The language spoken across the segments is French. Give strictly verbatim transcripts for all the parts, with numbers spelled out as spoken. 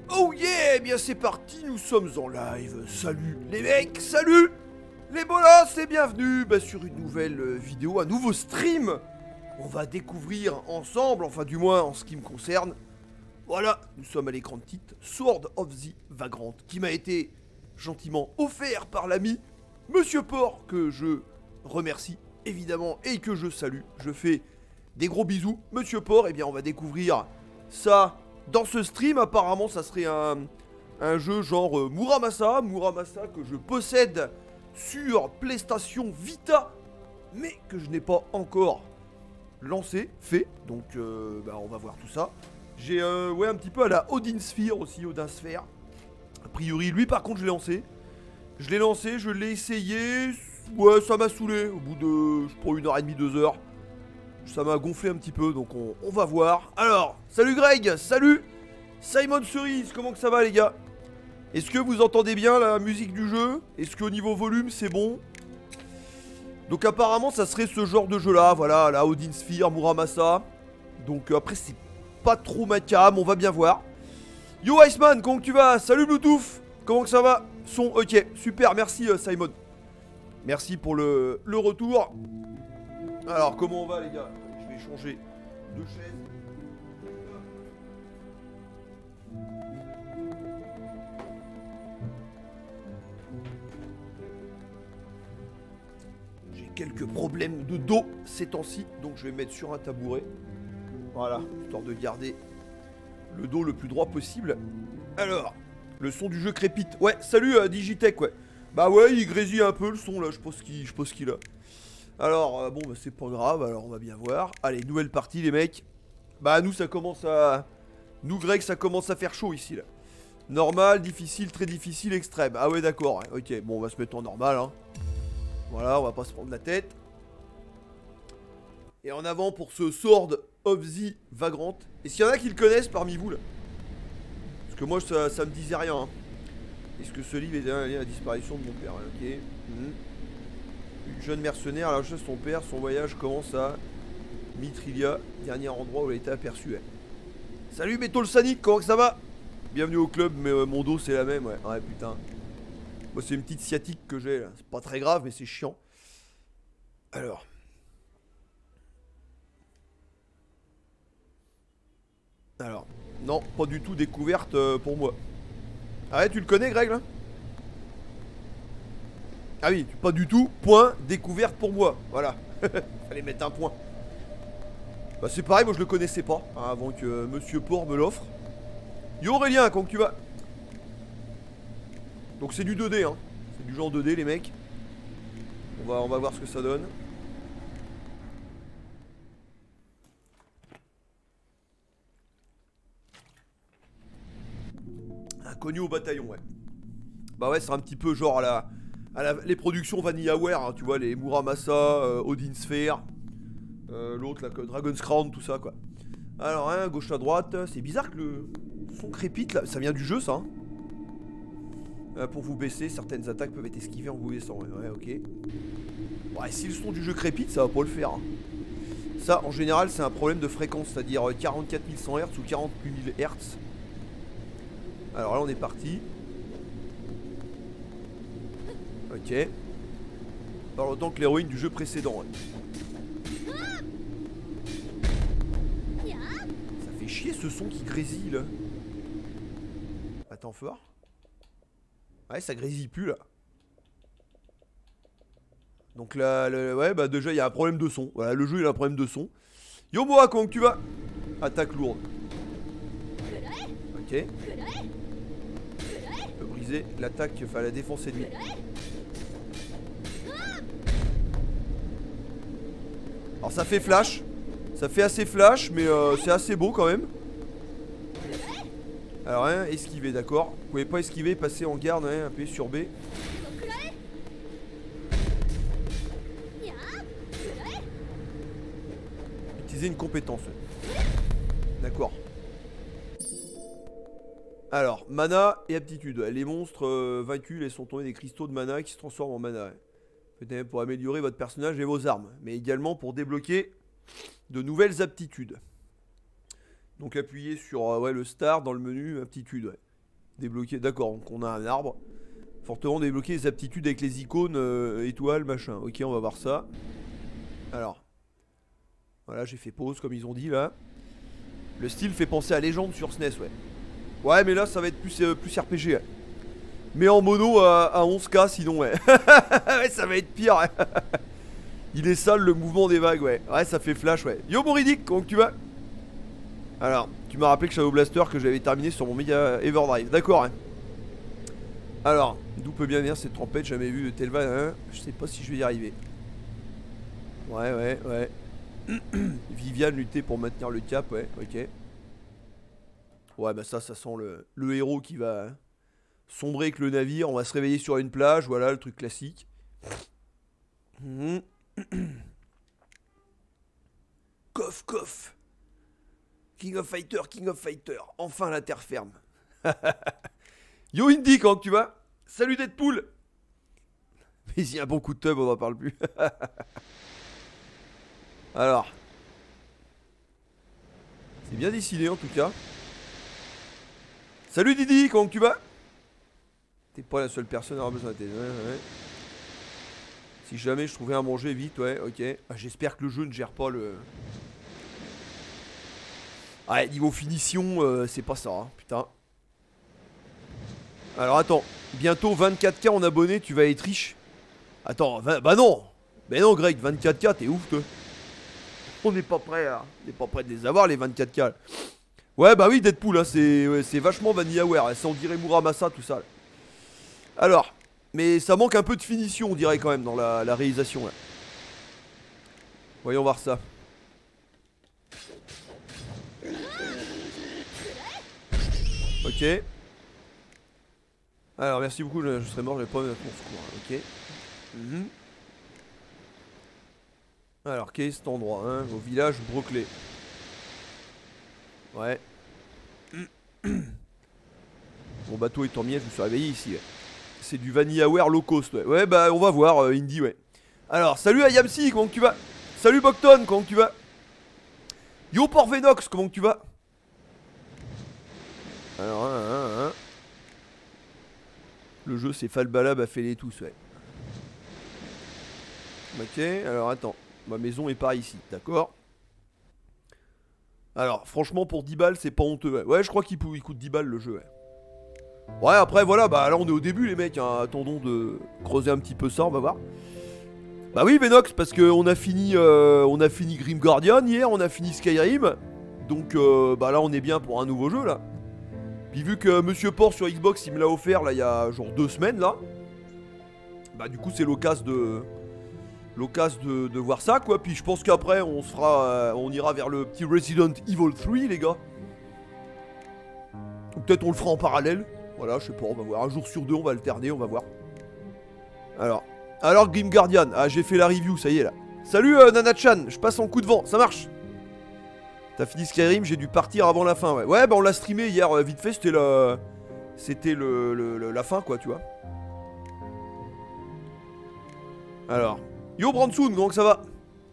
Oh yeah, eh bien c'est parti, nous sommes en live. Salut les mecs, salut les bolas et bienvenue bah, sur une nouvelle euh, vidéo, un nouveau stream. On va découvrir ensemble, enfin du moins en ce qui me concerne. Voilà, nous sommes à l'écran de titre, Sword of the Vagrant, qui m'a été gentiment offert par l'ami Monsieur Port, que je remercie évidemment et que je salue. Je fais des gros bisous, Monsieur Port. Et eh bien on va découvrir ça dans ce stream. Apparemment ça serait un, un jeu genre euh, Muramasa, Muramasa que je possède sur PlayStation Vita, mais que je n'ai pas encore lancé, fait. Donc euh, bah, on va voir tout ça. J'ai euh, ouais, un petit peu à la Odin Sphere aussi, Odin Sphere. A priori, lui par contre je l'ai lancé. Je l'ai lancé, je l'ai essayé. Ouais, ça m'a saoulé. Au bout de, je prends une heure et demie, deux heures. Ça m'a gonflé un petit peu, donc on, on va voir. Alors, salut Greg, salut Simon Cerise, comment que ça va les gars? Est-ce que vous entendez bien la musique du jeu? Est-ce qu'au niveau volume c'est bon? Donc apparemment ça serait ce genre de jeu là, voilà, la Odin Sphere, Muramasa. Donc euh, après c'est pas trop ma cam, on va bien voir. Yo Iceman, comment tu vas? Salut Bluetooth, comment que ça va? Son, ok, super, merci euh, Simon. Merci pour le, le retour. Alors comment on va les gars? Je vais changer de chaise. J'ai quelques problèmes de dos ces temps-ci, donc je vais me mettre sur un tabouret. Voilà, histoire de garder le dos le plus droit possible. Alors, le son du jeu crépite. Ouais, salut euh, Digitech, ouais. Bah ouais, il grésille un peu le son là, je pense qu'il qu'il a. Alors, euh, bon, bah c'est pas grave, alors on va bien voir. Allez, nouvelle partie les mecs. Bah nous ça commence à... Nous Greg, ça commence à faire chaud ici là. Normal, difficile, très difficile, extrême. Ah ouais d'accord, hein. Ok, bon on va se mettre en normal hein. Voilà, on va pas se prendre la tête. Et en avant pour ce Sword of the Vagrant. Est-ce qu'il y en a qui le connaissent parmi vous là? Parce que moi ça, ça me disait rien hein. Est-ce que ce livre est lié à la disparition de mon père? Ok. Mmh. Une jeune mercenaire à la recherche de son père, son voyage commence à Mitrilia, dernier endroit où elle a été aperçue. Salut Metal Sonic, comment que ça va? Bienvenue au club, mais euh, mon dos c'est la même, ouais. Ouais putain. Moi c'est une petite sciatique que j'ai là. C'est pas très grave, mais c'est chiant. Alors. Alors. Non, pas du tout découverte euh, pour moi. Ah ouais, tu le connais Greg là? Ah oui, pas du tout, point, découverte pour moi. Voilà. Fallait mettre un point. Bah c'est pareil, moi je le connaissais pas hein, avant que euh, Monsieur Port me l'offre. Yo Aurélien, comment tu vas? Donc c'est du deux D hein. C'est du genre deux D les mecs. On va, on va voir ce que ça donne. Inconnu au bataillon, ouais. Bah ouais, c'est un petit peu genre à la... À la les productions VanillaWare, hein, tu vois, les Muramasa, euh, Odin Sphere. Euh, L'autre là, Dragon's Crown, tout ça quoi. Alors hein, gauche à droite, c'est bizarre que le son crépite là, ça vient du jeu ça hein. euh, Pour vous baisser, certaines attaques peuvent être esquivées en vous baissant, ouais, ouais ok. Ouais, si le son du jeu crépite, ça va pas le faire hein. Ça en général c'est un problème de fréquence, c'est-à-dire quarante-quatre mille cent hertz ou quarante-huit mille hertz. Alors là on est parti. Ok. Dans autant que l'héroïne du jeu précédent ouais. Ça fait chier ce son qui grésille là. Attends fort. Ouais ça grésille plus là. Donc là, le, ouais bah déjà il y a un problème de son. Voilà, le jeu il a un problème de son. Yo Moa, comment tu vas? Attaque lourde. Ok. On peut briser l'attaque, enfin la défense ennemie. Alors ça fait flash. Ça fait assez flash, mais euh, c'est assez beau quand même. Alors hein, esquiver, d'accord. Vous pouvez pas esquiver, passer en garde, hein, appuyer sur B. Utiliser une compétence. D'accord. Alors, mana et aptitude. Les monstres euh, vaincus laissent tomber des cristaux de mana qui se transforment en mana. Peut-être pour améliorer votre personnage et vos armes, mais également pour débloquer de nouvelles aptitudes. Donc appuyez sur euh, ouais, le star dans le menu aptitude. Ouais. Débloquer, d'accord, donc on a un arbre. Fortement débloquer les aptitudes avec les icônes, euh, étoiles, machin. Ok, on va voir ça. Alors. Voilà, j'ai fait pause comme ils ont dit là. Le style fait penser à Légende sur S N E S, ouais. Ouais, mais là ça va être plus, euh, plus R P G. Ouais. Mais en mono à, à onze K sinon, ouais. Ouais, ça va être pire. Ouais. Il est sale le mouvement des vagues, ouais. Ouais, ça fait flash, ouais. Yo, mon Riddick, comment tu vas? Alors, tu m'as rappelé que Shadow Blaster que j'avais terminé sur mon Mega Everdrive. D'accord, hein. Alors, d'où peut bien venir cette trompette? Jamais vu de Telva, hein. Je sais pas si je vais y arriver. Ouais, ouais, ouais. Viviane lutter pour maintenir le cap, ouais, ok. Ouais, bah ça, ça sent le, le héros qui va sombrer avec le navire. On va se réveiller sur une plage, voilà, le truc classique. Mmh. Coff, coff. King of Fighter, King of Fighter. Enfin la terre ferme. Yo Indy, comment tu vas? Salut Deadpool. Mais il y a un bon coup de tub, on n'en parle plus. Alors. C'est bien dessiné en tout cas. Salut Didi, comment tu vas? T'es pas la seule personne à avoir besoin de t'aider. Ouais, ouais. Si jamais je trouvais à manger vite, ouais, ok. Ah, j'espère que le jeu ne gère pas le... Ouais, niveau finition, euh, c'est pas ça, hein, putain. Alors attends, bientôt vingt-quatre K en abonnés, tu vas être riche. Attends, vingt... bah non. Mais non Greg, vingt-quatre K, t'es ouf toi. On n'est pas prêt à... On n'est pas prêt de les avoir les vingt-quatre K. Ouais bah oui Deadpool, hein, c'est ouais, c'est vachement VanillaWare, ça on dirait Muramasa tout ça là. Alors, mais ça manque un peu de finition on dirait quand même dans la, la réalisation là. Voyons voir ça. Ok. Alors merci beaucoup, je, je serais mort, j'avais pas mon secours, ok. Mmh. Alors quel est cet endroit, hein? Au village Broclé. Ouais. Mon bateau est en miettes, je me suis réveillé ici, ouais. C'est du VanillaWare low cost, ouais. Ouais bah on va voir, euh, Indy, ouais. Alors salut à Yamsi, comment tu vas? Salut Bocton, comment tu vas? Yo Porvenox, comment tu vas? Alors, hein, hein, hein. Le jeu c'est Falbalab a fait les tous, ouais. Ok, alors attends. Ma maison est par ici, d'accord. Alors, franchement, pour dix balles, c'est pas honteux, ouais. Ouais, je crois qu'il coûte dix balles le jeu, ouais. Ouais, après, voilà, bah là on est au début, les mecs, hein. Attendons de creuser un petit peu ça, on va voir. Bah oui, Venox, parce qu'on a fini euh, on a fini Grim Guardian hier, on a fini Skyrim. Donc, euh, bah là, on est bien pour un nouveau jeu, là. Puis vu que Monsieur Port sur Xbox il me l'a offert là il y a genre deux semaines là. Bah du coup c'est l'occasion de L'occasion de, de voir ça quoi. Puis je pense qu'après on se fera euh, on ira vers le petit Resident Evil trois les gars. Ou peut-être on le fera en parallèle. Voilà je sais pas, on va voir. Un jour sur deux on va alterner, on va voir. Alors Alors Grim Guardian, ah j'ai fait la review, ça y est là. Salut euh, Nana-chan, je passe en coup de vent, ça marche. T'as fini Skyrim, j'ai dû partir avant la fin, ouais. Ouais, bah on l'a streamé hier, euh, vite fait, c'était la... C'était le, le, le, la fin, quoi, tu vois. Alors. Yo, Bransoon, comment que ça va?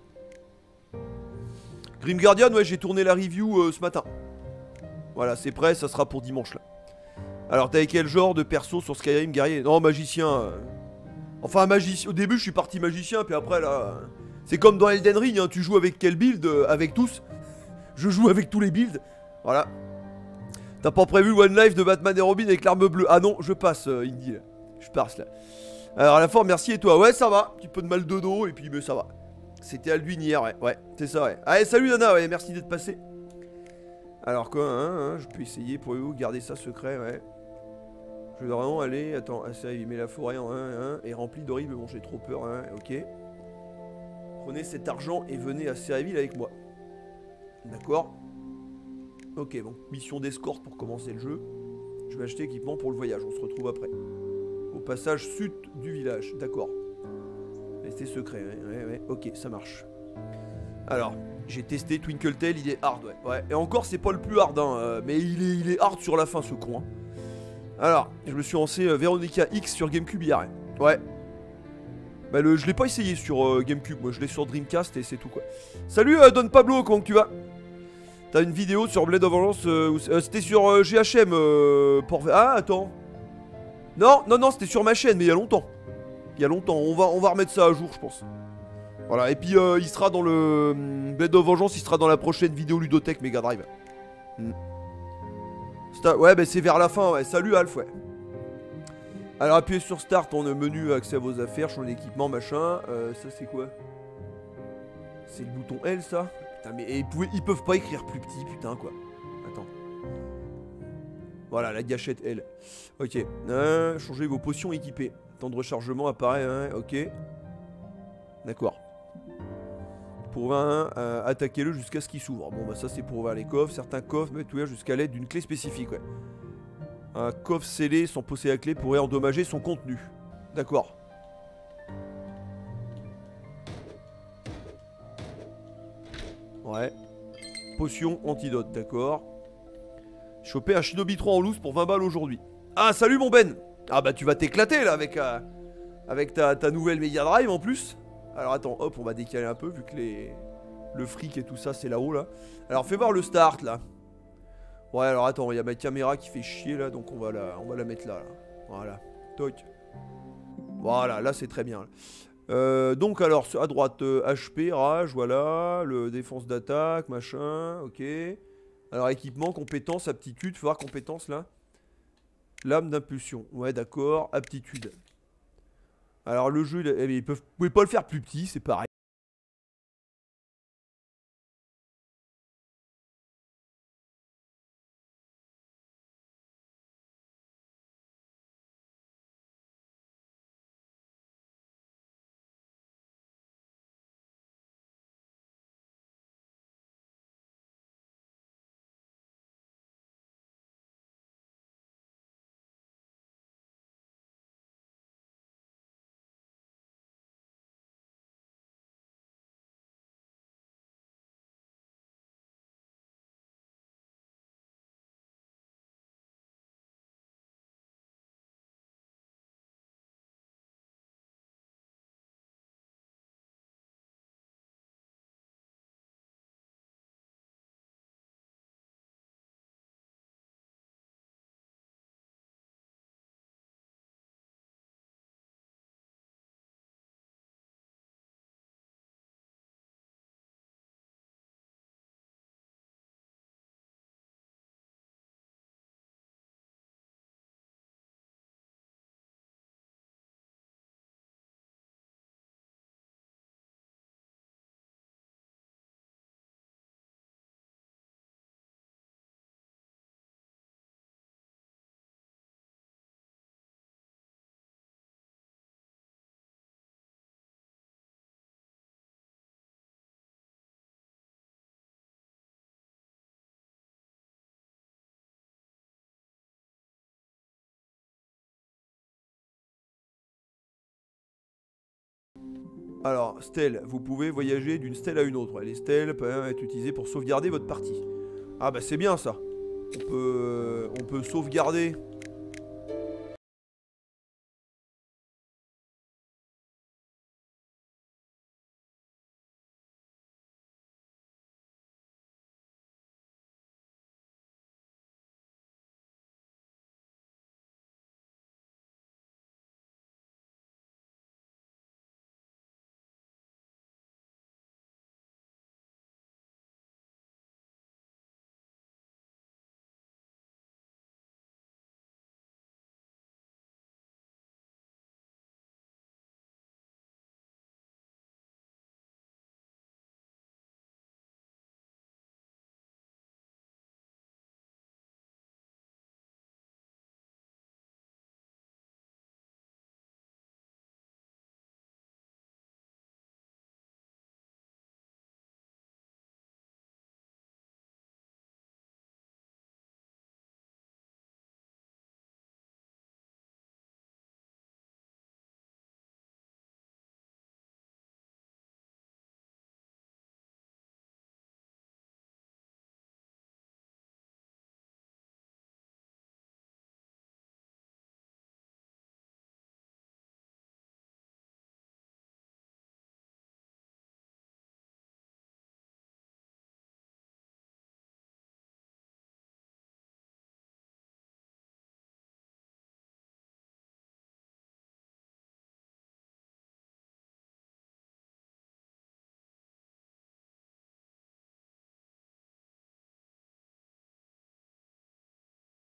Grim Guardian, ouais, j'ai tourné la review euh, ce matin. Voilà, c'est prêt, ça sera pour dimanche, là. Alors, t'avais quel genre de perso sur Skyrim, guerrier? Non, magicien. Euh... Enfin, magicien. Au début, je suis parti magicien, puis après, là... C'est comme dans Elden Ring, hein, tu joues avec quel build? euh, Avec tous. Je joue avec tous les builds. Voilà. T'as pas prévu One Life de Batman et Robin avec l'arme bleue? Ah non, je passe, euh, Indy. Là. Je passe là. Alors, à la forme, merci et toi? Ouais, ça va. Un petit peu de mal de dos et puis mais ça va. C'était Alduin hier, ouais. Ouais, c'est ça, ouais. Allez, salut Nana, ouais. Merci d'être passé. Alors, quoi, hein, hein, je peux essayer. Pourriez-vous garder ça secret, ouais. Je vais vraiment aller. Attends, ah, ça, il met la forêt en un, un, et rempli d'horribles. Bon, j'ai trop peur, hein. Ok. Prenez cet argent et venez à Séréville avec moi. D'accord. Ok, bon. Mission d'escorte pour commencer le jeu. Je vais acheter équipement pour le voyage. On se retrouve après. Au passage sud du village. D'accord. Restez secret. Ouais, ouais, ouais. Ok, ça marche. Alors, j'ai testé Twinkle Tail. Il est hard, ouais. Ouais. Et encore, c'est pas le plus hard, hein. Euh, mais il est, il est hard sur la fin, ce con. Hein. Alors, je me suis lancé euh, Veronica X sur GameCube hier. Ouais. ouais. Bah, le, je l'ai pas essayé sur euh, GameCube. Moi, je l'ai sur Dreamcast et c'est tout, quoi. Salut, euh, Don Pablo. Comment tu vas? T'as une vidéo sur Blade of Vengeance, euh, où- euh, c'était sur euh, G H M, euh, pour... Ah, attends. Non, non, non, c'était sur ma chaîne, mais il y a longtemps. Il y a longtemps, on va, on va remettre ça à jour, je pense. Voilà, et puis euh, il sera dans le... hum, Blade of Vengeance, il sera dans la prochaine vidéo Ludothèque Mega Drive. Hmm. Sta- Ouais, bah c'est vers la fin, ouais. Salut Alf, ouais. Alors appuyez sur Start, on a menu accès à vos affaires, champ d'équipement, machin. Euh, ça c'est quoi? C'est le bouton L, ça? Putain, mais et ils, pouvaient- ils peuvent pas écrire plus petit, putain, quoi. Attends. Voilà, la gâchette L. Ok. Euh, changez vos potions équipées. Temps de rechargement apparaît, hein, ok. D'accord. Pour vingt, euh, attaquez-le jusqu'à ce qu'il s'ouvre. Bon, bah ça c'est pour ouvrir les coffres. Certains coffres peuvent être ouverts jusqu'à l'aide d'une clé spécifique, ouais. Un coffre scellé sans posséder la clé pourrait endommager son contenu. D'accord. Ouais. Potion antidote, d'accord. Choper un Shinobi trois en loose pour vingt balles aujourd'hui. Ah, salut mon Ben. Ah bah tu vas t'éclater là avec, euh, avec ta, ta nouvelle Mega Drive en plus. Alors attends, hop, on va décaler un peu vu que les... le fric et tout ça c'est là-haut là. Alors fais voir le start là. Ouais, alors attends, il y a ma caméra qui fait chier là, donc on va la, on va la mettre là, là. Voilà. Toc. Voilà, là c'est très bien. Là. Euh, donc alors à droite euh, H P, rage, voilà, le défense d'attaque, machin, ok. Alors équipement, compétence, aptitude, faut voir compétence là. Lame d'impulsion, ouais d'accord, aptitude. Alors le jeu, il, eh, ils peuvent, vous pouvez pas le faire plus petit, c'est pareil. Alors, stèle, vous pouvez voyager d'une stèle à une autre. Les stèles peuvent être utilisées pour sauvegarder votre partie. Ah bah c'est bien ça. On peut, euh, on peut sauvegarder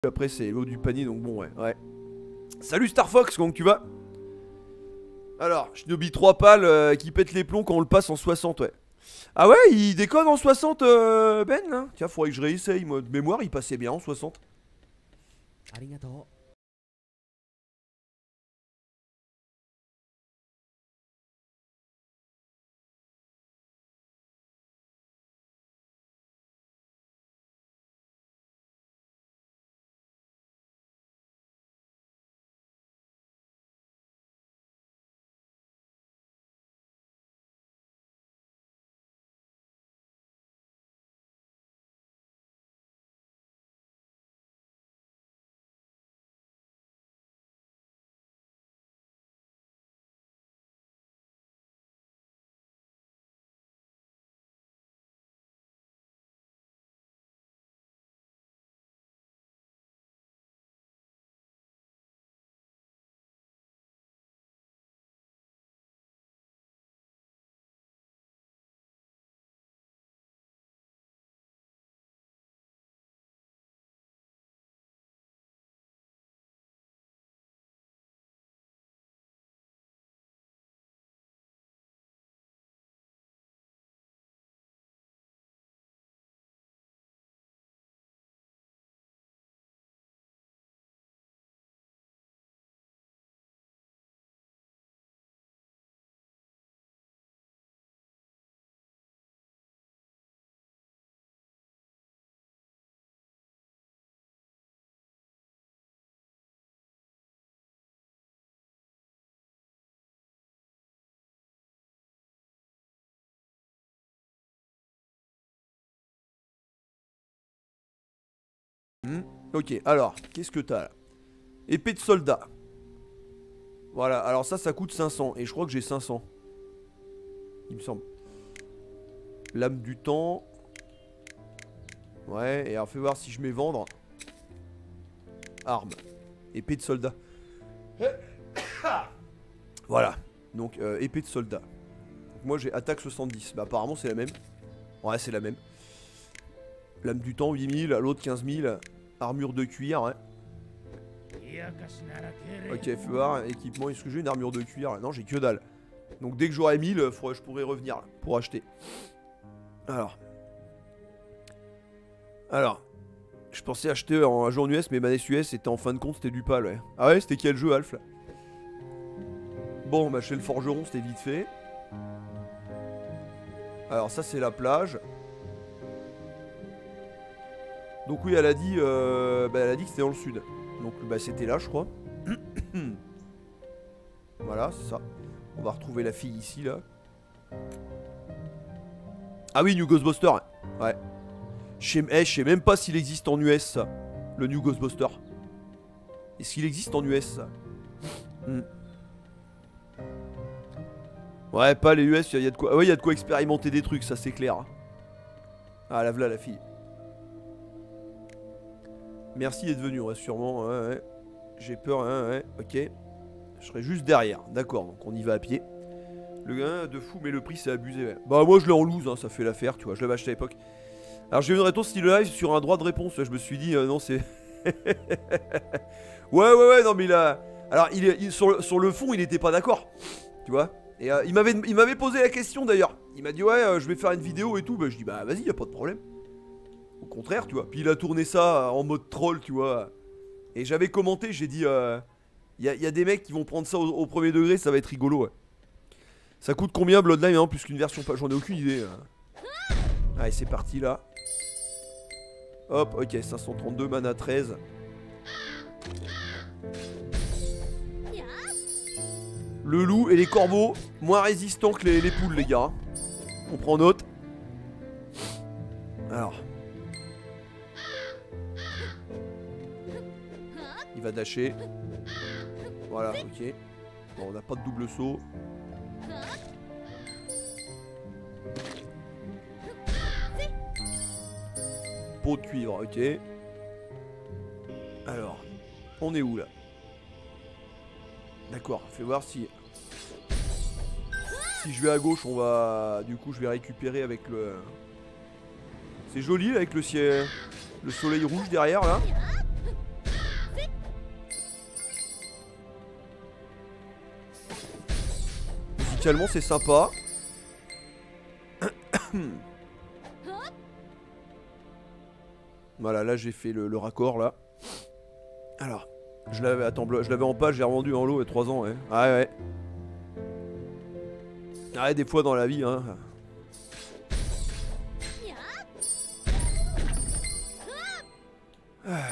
Après c'est l'eau du panier, donc bon, ouais, ouais. Salut Star Fox, comment tu vas? Alors, Shinobi trois pales euh, qui pète les plombs quand on le passe en soixante, ouais. Ah ouais, il déconne en soixante, euh, Ben hein. Tiens, faudrait que je réessaye, moi. De mémoire, il passait bien en soixante. Hmm. Ok, alors, qu'est-ce que t'as là? Épée de soldat. Voilà, alors ça, ça coûte cinq cents. Et je crois que j'ai cinq cents. Il me semble. Lame du temps. Ouais, et alors fais voir si je mets vendre. Arme. Épée de soldat. Voilà. Donc, euh, épée de soldat. Donc, moi, j'ai attaque soixante-dix. Bah, apparemment, c'est la même. Ouais, c'est la même. Lame du temps, huit mille. L'autre, quinze mille. Armure de cuir, ouais. Ok, fais voir. Équipement, est-ce que j'ai une armure de cuir? Non, j'ai que dalle. Donc, dès que j'aurai mille, faudrait, je pourrais revenir là, pour acheter. Alors. Alors. Je pensais acheter un jeu en U S, mais ma N E S U S était en fin de compte, c'était du pal, ouais. Ah ouais, c'était quel jeu, Alf là? Bon, bah chez le forgeron, c'était vite fait. Alors ça, c'est la plage. Donc oui, elle a dit, euh, bah, elle a dit que c'était dans le sud. Donc bah c'était là, je crois. Voilà, c'est ça. On va retrouver la fille ici, là. Ah oui, New Ghostbuster. Ouais. Je sais, eh, je sais même pas s'il existe en U S, ça. Le New Ghostbuster. Est-ce qu'il existe en U S, ça? hmm. Ouais, pas les U S, il y a de quoi. Ouais, il y a de quoi expérimenter des trucs, ça c'est clair. Ah, la voilà la fille. Merci d'être venu, ouais, sûrement. Ouais, ouais. J'ai peur, hein, ouais, ok. Je serai juste derrière, d'accord, donc on y va à pied. Le gars de fou, mais le prix c'est abusé, ouais. Bah, moi je l'ai en loose, hein, ça fait l'affaire, tu vois, je l'avais acheté à l'époque. Alors j'ai eu une réponse style live sur un droit de réponse, je me suis dit, euh, non, c'est. ouais, ouais, ouais, non, mais il a. Alors, il est, il, sur, sur le fond, il était pas d'accord, tu vois. Et euh, il m'avait posé la question d'ailleurs. Il m'a dit, ouais, euh, je vais faire une vidéo et tout. Bah, je dis, bah, vas-y, y a pas de problème. Au contraire, tu vois. Puis il a tourné ça en mode troll, tu vois. Et j'avais commenté, j'ai dit, il euh, y, a, y a des mecs qui vont prendre ça au, au premier degré, ça va être rigolo, ouais. Ça coûte combien Bloodline, hein, plus qu'une version pas. J'en ai aucune idée. Hein. Allez, c'est parti là. Hop, ok, cinq cent trente-deux, mana treize. Le loup et les corbeaux, moins résistants que les, les poules, les gars. On prend note. Alors. Il va dasher. Voilà, ok. Bon, on n'a pas de double saut. Peau de cuivre, ok. Alors, on est où là? D'accord, fais voir si... Si je vais à gauche, on va... Du coup, je vais récupérer avec le... C'est joli là, avec le ciel... Le soleil rouge derrière là. amicalement, c'est sympa. Voilà, là j'ai fait le, le raccord là. Alors, je l'avais attends, je l'avais en page, j'ai revendu en lot il y a trois ans, ouais. Ah ouais. Ah ouais, des fois dans la vie, hein. Ah.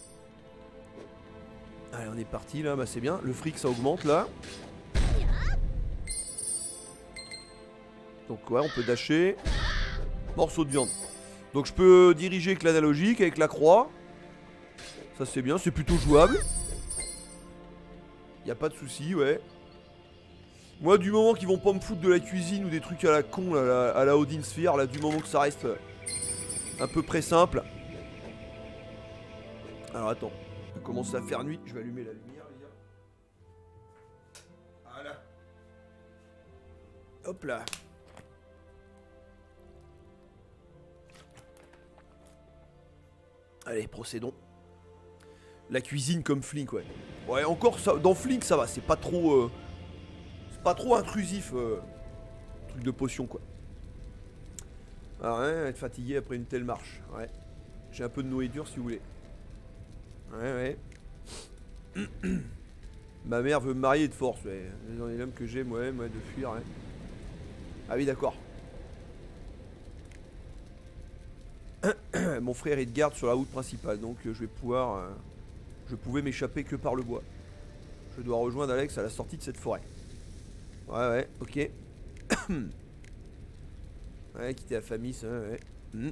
Allez, on est parti là, bah c'est bien. Le fric ça augmente là. Donc ouais, on peut dasher. Morceau de viande. Donc je peux diriger avec l'analogique, avec la croix. Ça c'est bien, c'est plutôt jouable. Y a pas de souci, ouais. Moi du moment qu'ils vont pas me foutre de la cuisine ou des trucs à la con, là, à la Odin Sphere, là du moment que ça reste un peu près simple. Alors attends, il commence à faire nuit, je vais allumer la lumière les gars. Voilà. Hop là. Allez, procédons. La cuisine comme Flink, ouais. Ouais, encore ça, dans Flink ça va, c'est pas trop... Euh, c'est pas trop intrusif. Euh, truc de potion, quoi. Ah ouais, être fatigué après une telle marche, ouais. J'ai un peu de nourriture si vous voulez. Ouais, ouais. Ma mère veut me marier de force, ouais. Dans les hommes que j'aime, ouais, moi, de fuir, ouais. Ah oui, d'accord. Mon frère est de garde sur la route principale, donc euh, je vais pouvoir... Euh, je pouvais m'échapper que par le bois. Je dois rejoindre Alex à la sortie de cette forêt. Ouais, ouais, ok. Ouais, quitter la famille, ça, ouais. Mmh.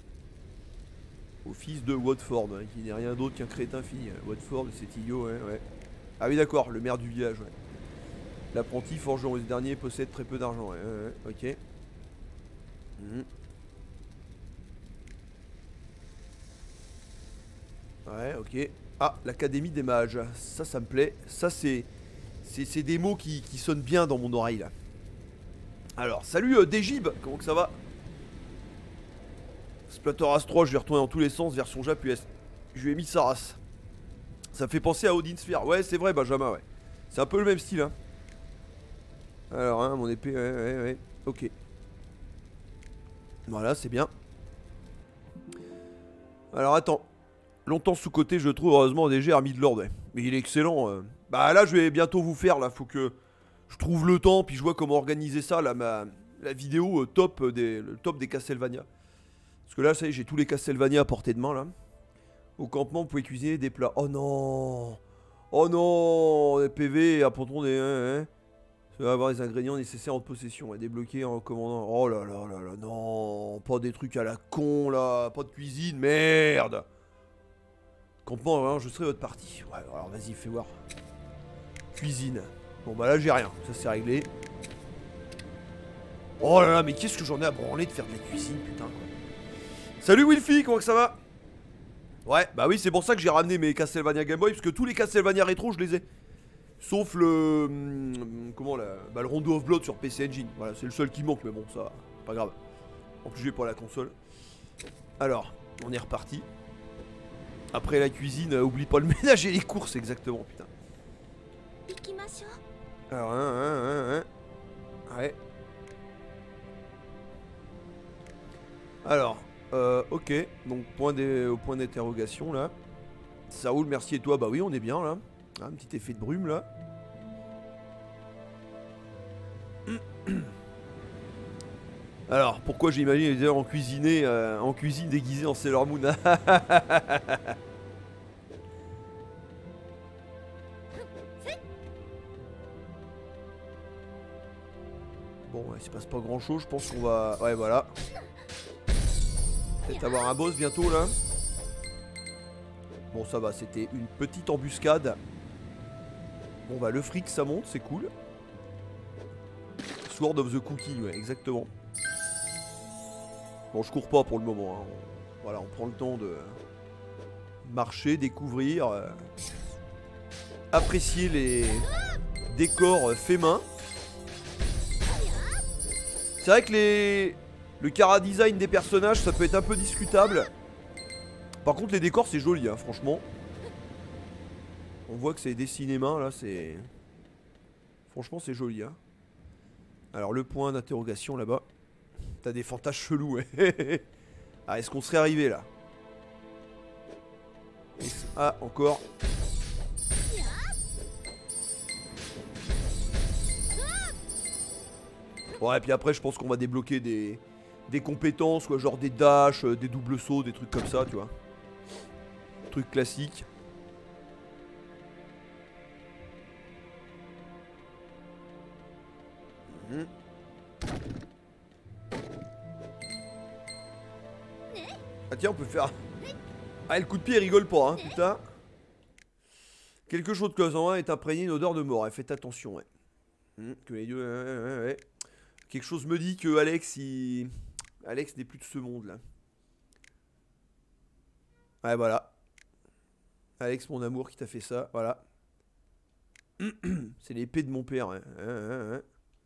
Au fils de Watford, hein, qui n'est rien d'autre qu'un crétin fini. Watford, c'est idiot, ouais, ouais. Ah oui, d'accord, le maire du village, ouais. L'apprenti forgeron ce dernier possède très peu d'argent, ouais, ouais, ouais, ok. Mmh. Ouais, ok. Ah, l'académie des mages. Ça, ça me plaît. Ça, c'est... C'est des mots qui, qui sonnent bien dans mon oreille, là. Alors, salut euh, Dégib. Comment que ça va? Splatterhouse trois, je vais retourner dans tous les sens, version Jap U S. Je lui ai mis sa race. Ça me fait penser à Odin Sphere. Ouais, c'est vrai, Benjamin, ouais. C'est un peu le même style, hein. Alors, hein, mon épée, ouais, ouais, ouais. Ok. Voilà, c'est bien. Alors, attends. Longtemps sous-côté, je trouve, heureusement, D G Army de Lord, ouais. Mais il est excellent. Euh. Bah là, je vais bientôt vous faire, là. Faut que je trouve le temps, puis je vois comment organiser ça, là, ma... la vidéo euh, top des... le top des Castlevania. Parce que là, ça y est, j'ai tous les Castlevania à portée de main, là. Au campement, vous pouvez cuisiner des plats. Oh non! Oh non! Des P V, apportons des... Hein, hein. Ça va avoir les ingrédients nécessaires en possession. Ouais, débloquer en commandant. Oh là là là là, non! Pas des trucs à la con, là. Pas de cuisine, merde! Campement, hein, je serai votre partie. Ouais, alors vas-y, fais voir. Cuisine. Bon, bah là, j'ai rien. Ça, c'est réglé. Oh là là, mais qu'est-ce que j'en ai à branler de faire de la cuisine, putain, quoi. Salut Wilfy, comment que ça va? Ouais, bah oui, c'est pour ça que j'ai ramené mes Castlevania Game Boy, parce que tous les Castlevania rétro, je les ai. Sauf le... Hum, comment, là, bah, le Rondo of Blood sur P C Engine. Voilà, c'est le seul qui manque, mais bon, ça, pas grave. En plus, je vais pour la console. Alors, on est reparti. Après la cuisine, euh, oublie pas le ménage et les courses, exactement, putain. Alors, hein, hein, hein, hein. Ouais. Alors, euh, ok. Donc, point des, au point d'interrogation, là. Ça roule, merci, et toi? Bah oui, on est bien, là. Un petit effet de brume, là. Alors, pourquoi j'imagine les heures en cuisiner, euh, en cuisine déguisée en Sailor Moon? Bon, ouais, il se passe pas grand chose, je pense qu'on va... Ouais, voilà. Peut-être avoir un boss bientôt, là. Bon, ça va, c'était une petite embuscade. Bon, bah, le fric, ça monte, c'est cool. Sword of the Cookie, ouais, exactement. Bon, je cours pas pour le moment, hein. On... Voilà, on prend le temps de marcher, découvrir, euh... apprécier les décors euh, faits main. C'est vrai que les... le chara design des personnages, ça peut être un peu discutable. Par contre, les décors, c'est joli, hein, franchement. On voit que c'est dessiné main, là, c'est... Franchement, c'est joli, hein. Alors le point d'interrogation là-bas. T'as des fantasmes chelous, ouais. Ah, est-ce qu'on serait arrivé là? Ah, encore. Ouais, et puis après, je pense qu'on va débloquer des, des compétences, quoi, genre des dashs, euh, des doubles sauts, des trucs comme ça, tu vois. Trucs classiques. Mmh. Ah tiens, on peut faire... Ah, le coup de pied, il rigole pas, hein, putain. Quelque chose de cloisant est imprégné d'une odeur de mort. Et faites attention, ouais. Mmh, que les yeux... Ouais, ouais, ouais. Quelque chose me dit que Alex, il... Alex n'est plus de ce monde, là. Ouais, voilà. Alex, mon amour, qui t'a fait ça, voilà. C'est l'épée de mon père, ouais. Ouais, ouais,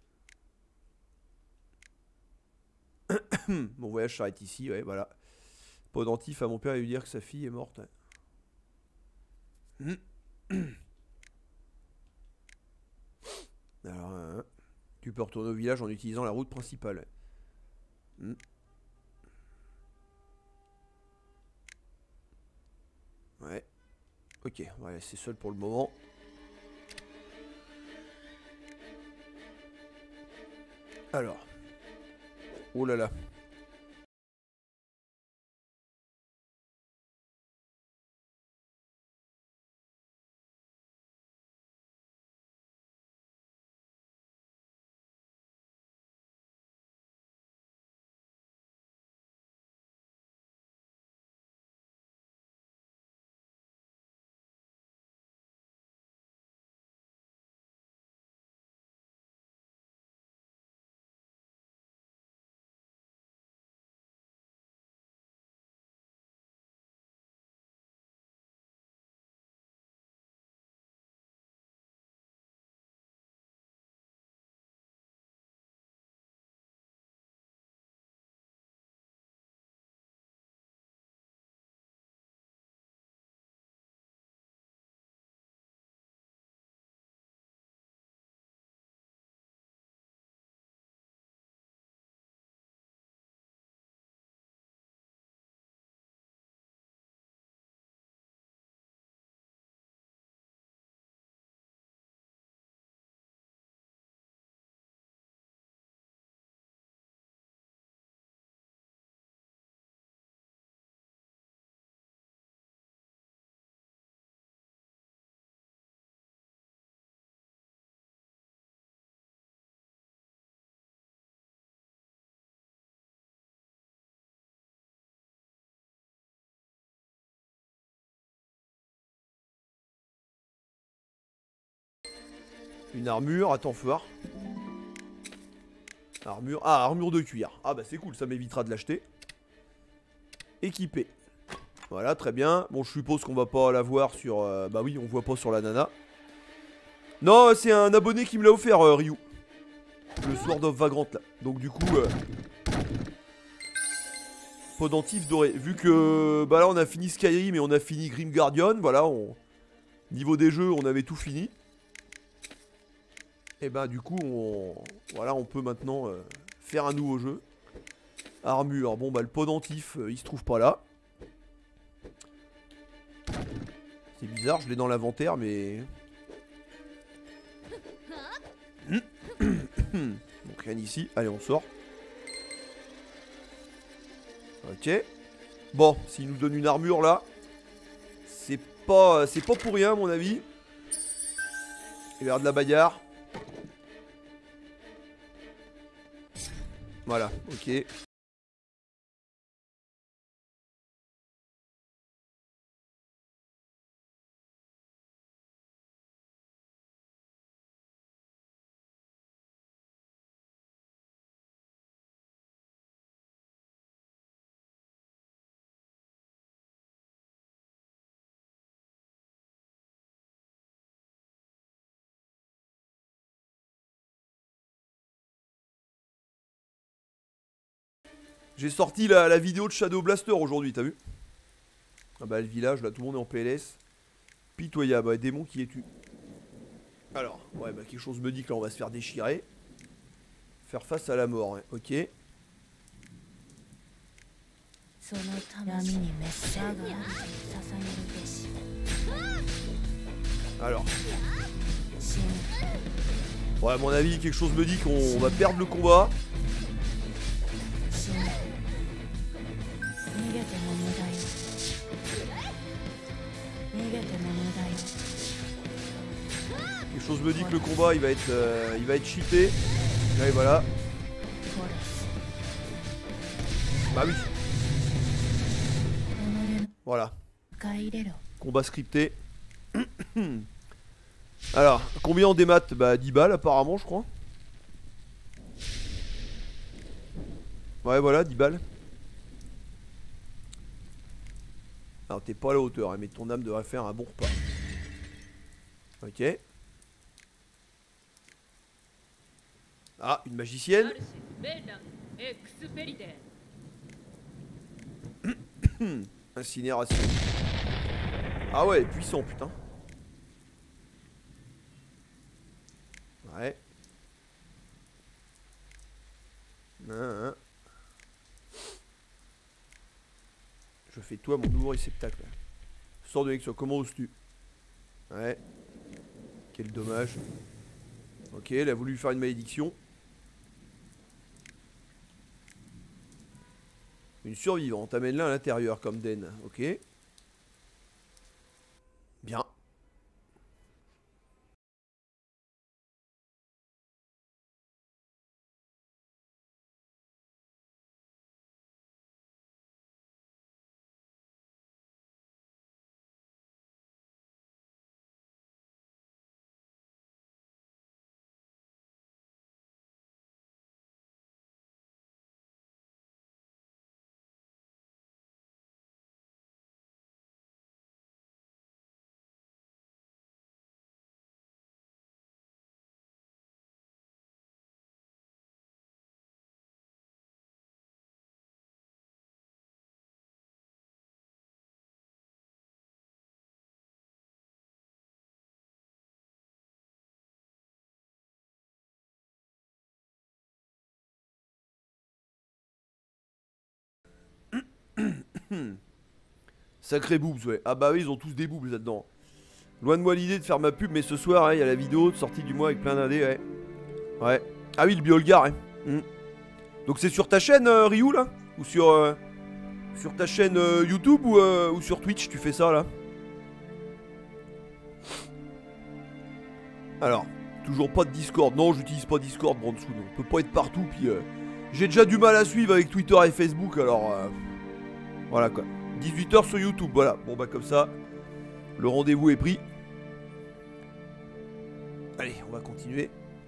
ouais. Mon voyage s'arrête ici, ouais, voilà. Pendentif à mon père et lui dire que sa fille est morte. Ouais. Alors, euh, tu peux retourner au village en utilisant la route principale. Ouais. Ouais. Ok, on va laisser seul pour le moment. Alors. Oh là là. Une armure, attends, faut voir. Armure, ah, armure de cuir. Ah bah c'est cool, ça m'évitera de l'acheter. Équipé. Voilà, très bien. Bon, je suppose qu'on va pas la voir sur... Euh, bah oui, on voit pas sur la nana. Non, c'est un abonné qui me l'a offert, euh, Ryu. Le Sword of Vagrant, là. Donc du coup... Euh... Pendentif doré. Vu que... Bah là, on a fini Skyrim et on a fini Grim Guardian. Voilà, on... Niveau des jeux, on avait tout fini. Et bah du coup, on... Voilà, on peut maintenant euh, faire un nouveau jeu. Armure. Bon, bah le pendentif, euh, il se trouve pas là. C'est bizarre, je l'ai dans l'inventaire, mais... Donc rien ici. Allez, on sort. Ok. Bon, s'il nous donne une armure là, c'est pas, c'est pas pour rien à mon avis. Il va y avoir de la bagarre. Voilà, ok. J'ai sorti la, la vidéo de Shadow Blaster aujourd'hui, t'as vu? Ah bah le village, là tout le monde est en P L S. Pitoyable, ouais, démon qui est tu. Alors, ouais bah quelque chose me dit que là on va se faire déchirer. Faire face à la mort, hein. Ok. Alors. Ouais, à mon avis, quelque chose me dit qu'on va perdre le combat. Quelque chose me dit que le combat il va être euh, il va être cheaté. Allez, voilà. Bah oui. Voilà. Combat scripté. Alors, combien en démat? Bah dix balles apparemment je crois. Ouais voilà, dix balles. Alors t'es pas à la hauteur, hein, mais ton âme devrait faire un bon repas. Ok. Ah, une magicienne. Incinération. Ah ouais, puissant putain. Ouais. Hein, hein. Je fais toi mon nouveau réceptacle. Sors de l'élection, comment oses-tu? Ouais. Quel dommage. Ok, elle a voulu faire une malédiction. Une survivante, amène-la à l'intérieur comme Den. Ok. Bien. Sacré boobs, ouais. Ah bah oui, ils ont tous des boobs là-dedans. Loin de moi l'idée de faire ma pub, mais ce soir, il y a la vidéo de sortie du mois avec plein d'indés, ouais. Ouais. Ah oui, le Biolgar, hein. Mm. Donc c'est sur ta chaîne, euh, Ryu, là? Ou sur, euh, sur ta chaîne euh, YouTube ou, euh, ou sur Twitch, tu fais ça, là? Alors, toujours pas de Discord. Non, j'utilise pas Discord, Bransou. On peut pas être partout, puis... Euh, j'ai déjà du mal à suivre avec Twitter et Facebook, alors... Euh, voilà, quoi. dix-huit heures sur YouTube, voilà. Bon, bah, comme ça, le rendez-vous est pris. Allez, on va continuer.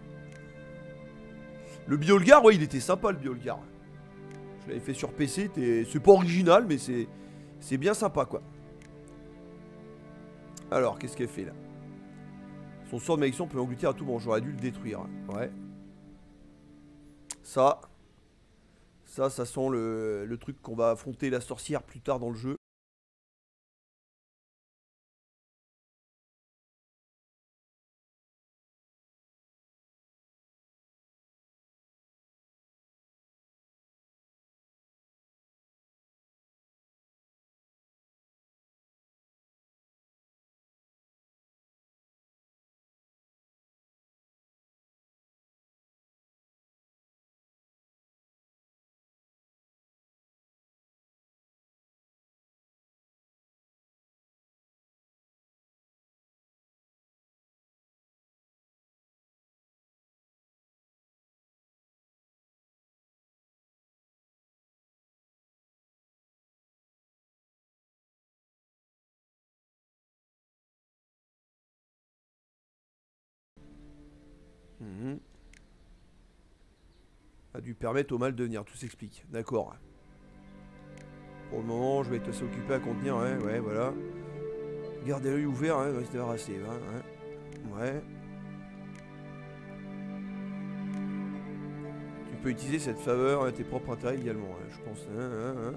Le Biolgar, ouais, il était sympa, le Biolgar. Je l'avais fait sur P C, c'est pas original, mais c'est c'est bien sympa, quoi. Alors, qu'est-ce qu'elle fait, là? Son sort de malédiction peut engloutir à tout moment. J'aurais dû le détruire. Ouais. Ça. Ça, ça sent le, le truc qu'on va affronter la sorcière plus tard dans le jeu. Mmh. A dû permettre au mal de venir, tout s'explique. D'accord. Pour le moment, je vais être assez occupé à contenir, ouais, ouais, voilà. Gardez l'œil ouvert, hein, on va se débarrasser, hein, ouais. Tu peux utiliser cette faveur à tes propres intérêts également, hein, je pense. Hein, hein, hein.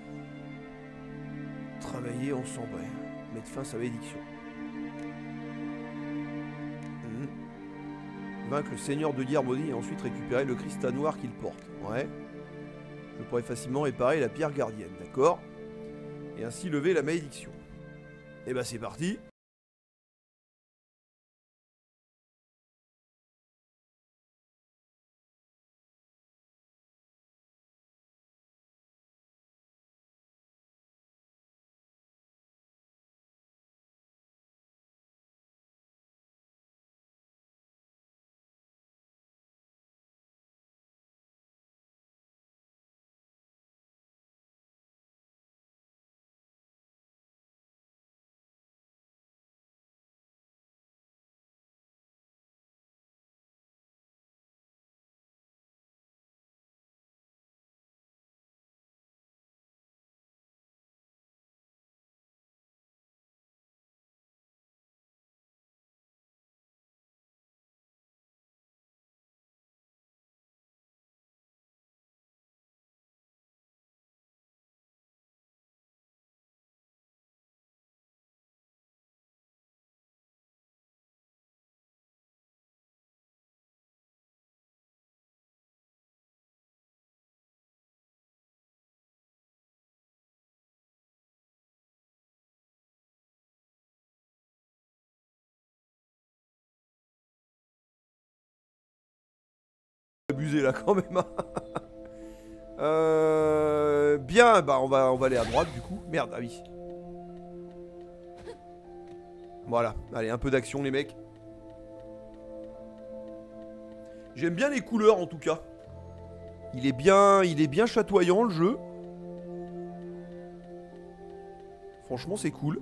Travailler ensemble, ouais. Mettre fin à sa malédiction. Mmh. Vaincre le seigneur de guerre maudit et ensuite récupérer le cristal noir qu'il porte. Ouais. Je pourrais facilement réparer la pierre gardienne, d'accord? Et ainsi lever la malédiction. Et bah c'est parti. Abusé là quand même. euh, bien, bah on va, on va aller à droite du coup. Merde, ah oui. Voilà, allez, un peu d'action les mecs. J'aime bien les couleurs en tout cas. Il est bien, il est bien chatoyant le jeu. Franchement c'est cool.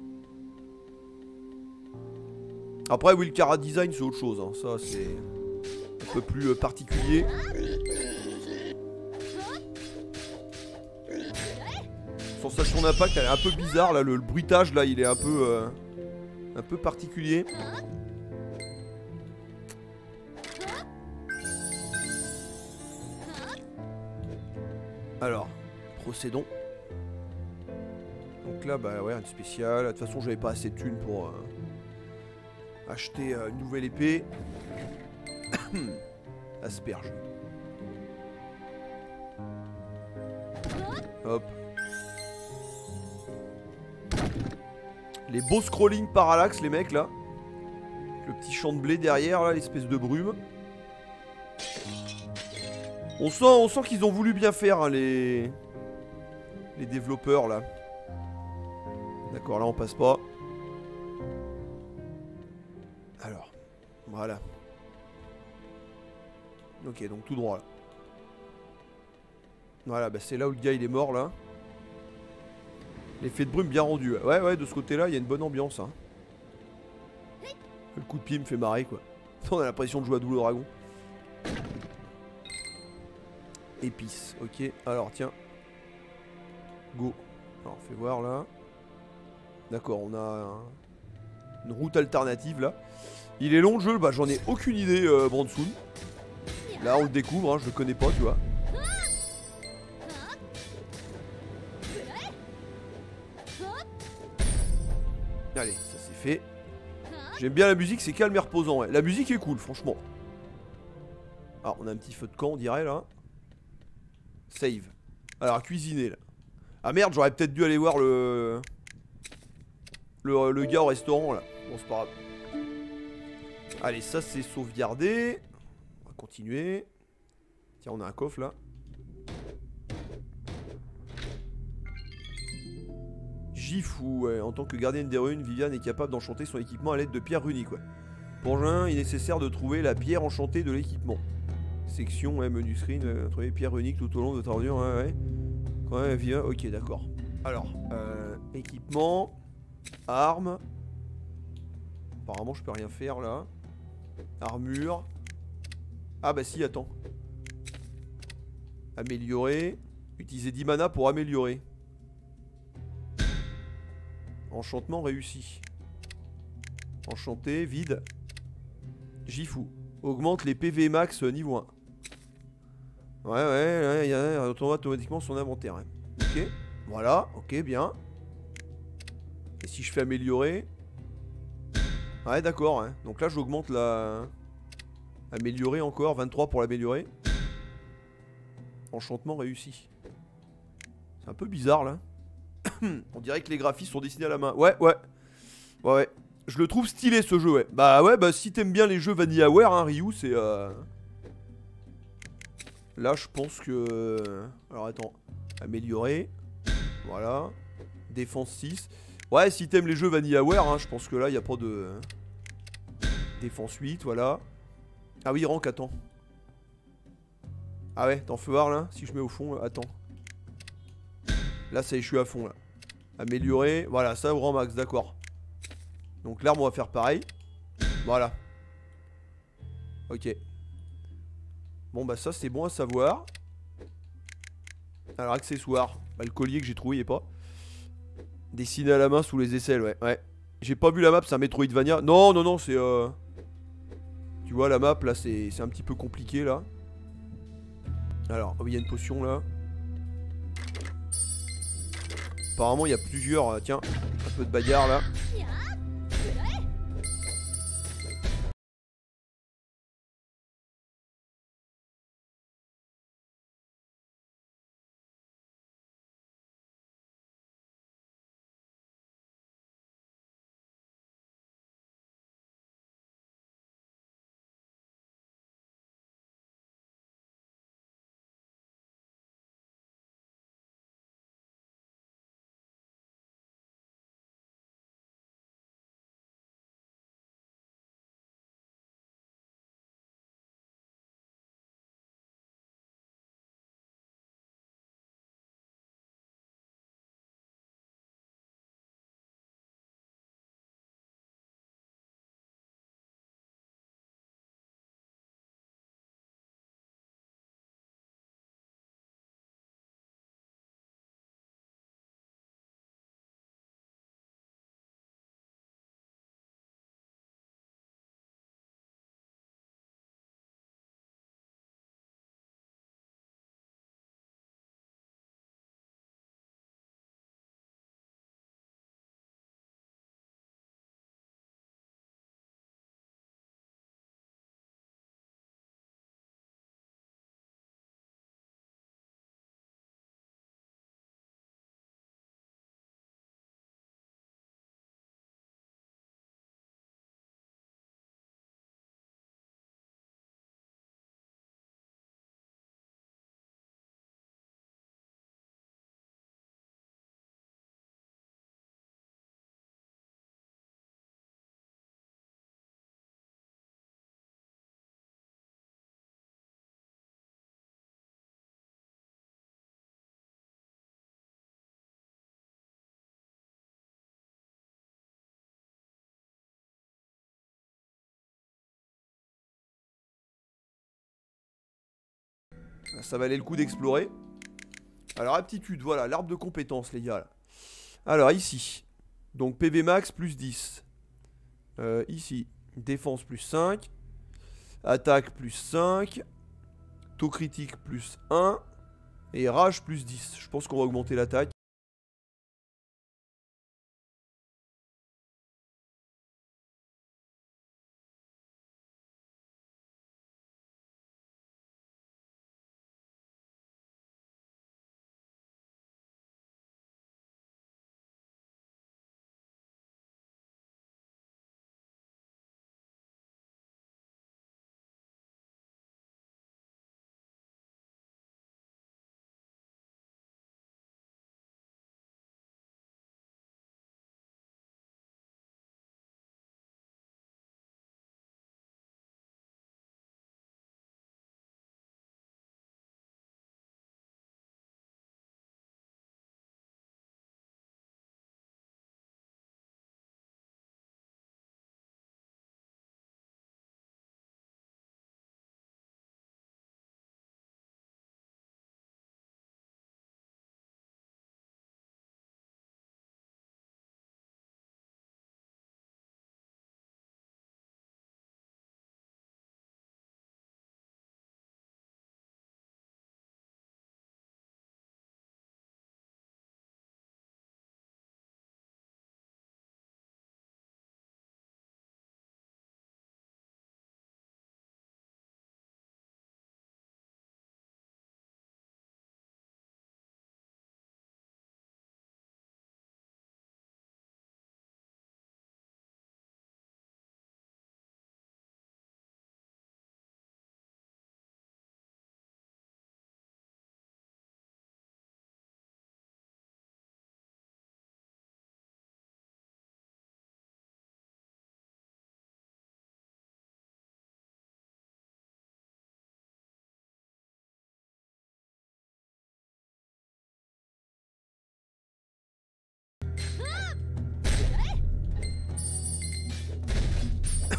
Après oui, le Cara Design c'est autre chose hein. Ça c'est un peu plus euh, particulier. Sensation d'impact elle est un peu bizarre là, le, le bruitage là il est un peu euh, un peu particulier. Alors, procédons. Donc là bah ouais, une spéciale. De toute façon j'avais pas assez de thunes pour euh, acheter euh, une nouvelle épée. Asperge. Hop. Les beaux scrolling parallaxe les mecs là. Le petit champ de blé derrière là, l'espèce de brume. On sent, on sent qu'ils ont voulu bien faire hein, les... les développeurs là. D'accord, là on passe pas. Alors, voilà. Ok, donc tout droit là. Voilà, bah c'est là où le gars il est mort là. L'effet de brume bien rendu. Ouais, ouais, de ce côté-là, il y a une bonne ambiance. Hein. Le coup de pied me fait marrer quoi. On a l'impression de jouer à Double Dragon. Épice, ok. Alors tiens. Go. Alors fais voir là. D'accord, on a un... une route alternative là. Il est long le jeu, bah j'en ai aucune idée euh, Brandsoon. Là on le découvre, hein, je le connais pas tu vois. Allez, ça c'est fait. J'aime bien la musique, c'est calme et reposant. Ouais. La musique est cool, franchement. Alors, on a un petit feu de camp, on dirait là. Save. Alors, cuisiner là. Ah merde, j'aurais peut-être dû aller voir le... le... le gars au restaurant là. Bon, c'est pas grave. Allez, ça c'est sauvegardé. On va continuer. Tiens, on a un coffre là. Gifu, ouais. En tant que gardienne des runes, Viviane est capable d'enchanter son équipement à l'aide de pierres runiques. Ouais. Pour l'un, il est nécessaire de trouver la pierre enchantée de l'équipement. Section, ouais, menu screen, euh, trouver pierre runique tout au long de ta ordure, ouais, ouais. Ouais, Viviane, ok, d'accord. Alors, euh, équipement, armes. Apparemment, je peux rien faire là. Armure. Ah bah si, attends. Améliorer. Utiliser dix mana pour améliorer. Enchantement réussi. Enchanté, vide. Gifu. Augmente les P V max niveau un. Ouais, ouais, ouais, il y a retourne automatiquement son inventaire. Hein. Ok, voilà, ok, bien. Et si je fais améliorer. Ouais, d'accord, hein. Donc là, j'augmente la... Améliorer encore, vingt-trois pour l'améliorer. Enchantement réussi. C'est un peu bizarre là. On dirait que les graphismes sont dessinés à la main. Ouais, ouais. Ouais, ouais. Je le trouve stylé ce jeu, ouais. Bah ouais, bah si t'aimes bien les jeux VanillaWare, hein, Ryu, c'est... Euh... Là, je pense que... Alors attends. Améliorer. Voilà. Défense six. Ouais, si t'aimes les jeux VanillaWare, hein, je pense que là, il n'y a pas de... Défense huit, voilà. Ah oui, rank, attends. Ah ouais, t'en feu voir là. Si je mets au fond, là, attends. Là, ça y est, je suis à fond là. Améliorer. Voilà, ça au rang max, d'accord. Donc l'arme, on va faire pareil. Voilà. Ok. Bon, bah ça, c'est bon à savoir. Alors, accessoire. Bah, le collier que j'ai trouvé, il est pas. Dessiné à la main sous les aisselles, ouais. Ouais. J'ai pas vu la map, c'est un Metroidvania. Non, non, non, c'est... Euh... Tu vois, la map, là, c'est un petit peu compliqué, là. Alors, oh, il y a une potion, là. Apparemment, il y a plusieurs... Euh, tiens, un peu de bagarre, là. Ça valait le coup d'explorer. Alors, aptitude, voilà, l'arbre de compétences, les gars. Là. Alors, ici. Donc, P V max plus dix. Euh, ici, défense plus cinq. Attaque plus cinq. Taux critique plus un. Et rage plus dix. Je pense qu'on va augmenter l'attaque.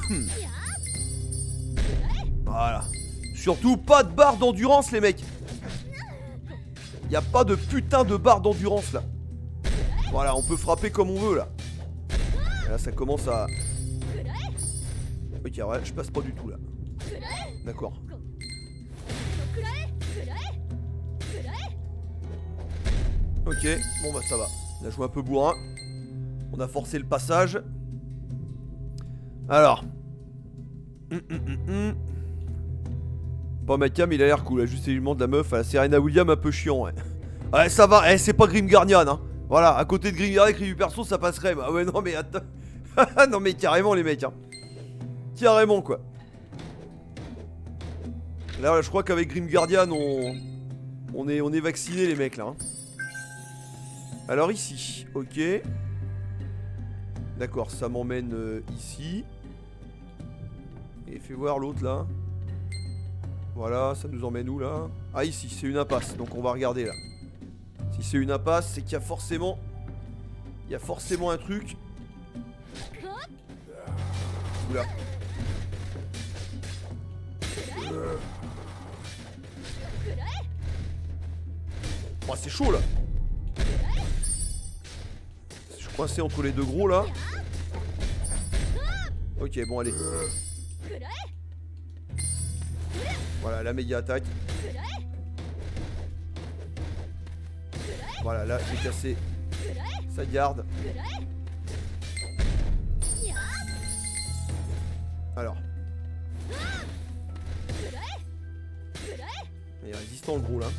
Voilà. Surtout pas de barre d'endurance les mecs. Y a pas de putain de barre d'endurance là. Voilà, on peut frapper comme on veut là. Et là ça commence à... Ok, ouais, je passe pas du tout là. D'accord. Ok, bon bah ça va. On a joué un peu bourrin. On a forcé le passage. Alors. Hum, hum, hum, hum. Bon, ma cam il a l'air cool. Juste évidemment de la meuf à la Serena Williams un peu chiant, ouais. Ouais, ça va. Eh, c'est pas Grim Guardian, hein. Voilà, à côté de Grim Guardian, écrit du perso, ça passerait. Bah ouais, non mais attends. Non mais carrément les mecs, hein. Carrément quoi. Là, je crois qu'avec Grim Guardian, on... On est, on est vaccinés les mecs là, hein. Alors ici, ok. D'accord, ça m'emmène euh, ici. Et fais voir l'autre là. Voilà, ça nous emmène où là? Ah ici, c'est une impasse, donc on va regarder là. Si c'est une impasse, c'est qu'il y a forcément... Il y a forcément un truc. Oula. Oh, c'est chaud là. Je suis coincé entre les deux gros là. Ok, bon allez. Voilà, la méga attaque. Voilà, là j'ai cassé sa garde. Alors. Il est résistant le gros là.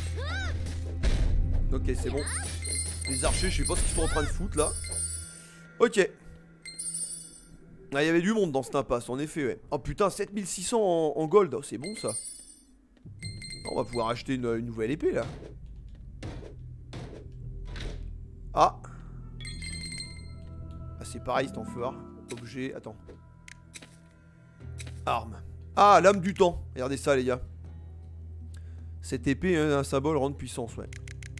Ok, c'est bon. Les archers, je sais pas ce qu'ils sont en train de foutre là. Ok. Ah, il y avait du monde dans cette impasse, en effet, ouais. Oh putain, sept mille six cents en, en gold. Oh, c'est bon ça. On va pouvoir acheter une, une nouvelle épée là. Ah. Ah, c'est pareil cet enfoiré. Objet, attends. Arme. Ah, lame du temps. Regardez ça, les gars. Cette épée est un symbole rend de puissance, ouais.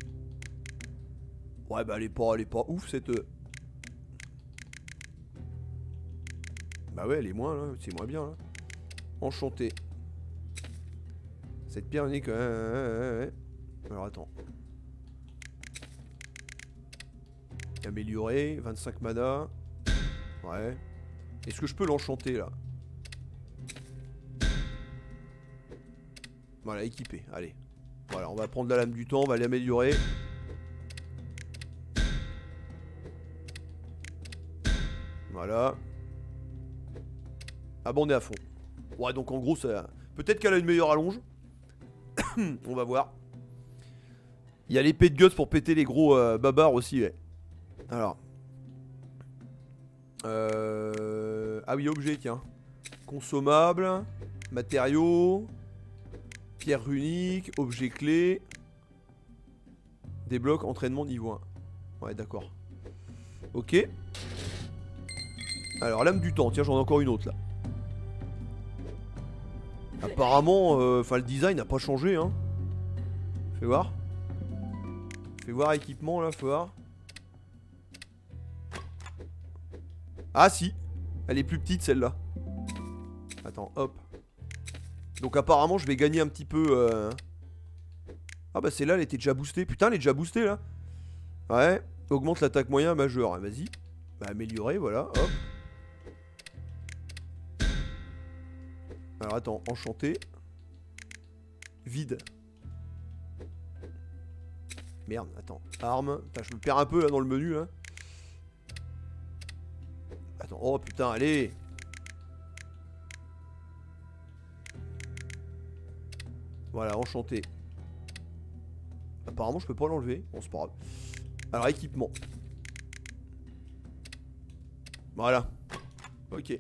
Ouais, bah elle est pas, elle est pas ouf cette. Bah ouais, elle est moins là, c'est moins bien là. Enchanté. Cette pierre unique. Ouais, ouais, ouais, ouais. Alors attends. Améliorer, vingt-cinq mana. Ouais. Est-ce que je peux l'enchanter là? Voilà, équipé, allez. Voilà, on va prendre la lame du temps, on va l'améliorer. Voilà. Ah bon, on est à fond. Ouais, donc en gros, ça... peut-être qu'elle a une meilleure allonge. On va voir. Il y a l'épée de Guts pour péter les gros euh, babards aussi, ouais. Alors. Euh... Ah oui, objet, tiens. Consommable. Matériaux. Pierre runique. Objet clé. Débloque entraînement niveau un. Ouais, d'accord. Ok. Alors, lame du temps. Tiens, j'en ai encore une autre, là. Apparemment, enfin euh, le design n'a pas changé, hein. Fais voir. Fais voir équipement, là, faut voir. Ah si. Elle est plus petite, celle-là. Attends, hop. Donc apparemment, je vais gagner un petit peu... Euh... Ah bah celle-là, elle était déjà boostée. Putain, elle est déjà boostée, là. Ouais. Augmente l'attaque moyen majeur. Vas-y. Bah améliorer, voilà, hop. Alors attends, enchanté. Vide. Merde, attends. Arme. Putain, je me perds un peu là dans le menu là. Attends, oh putain, allez. Voilà, enchanté. Apparemment, je peux pas l'enlever. Bon, c'est pas grave. Alors, équipement. Voilà. Ok.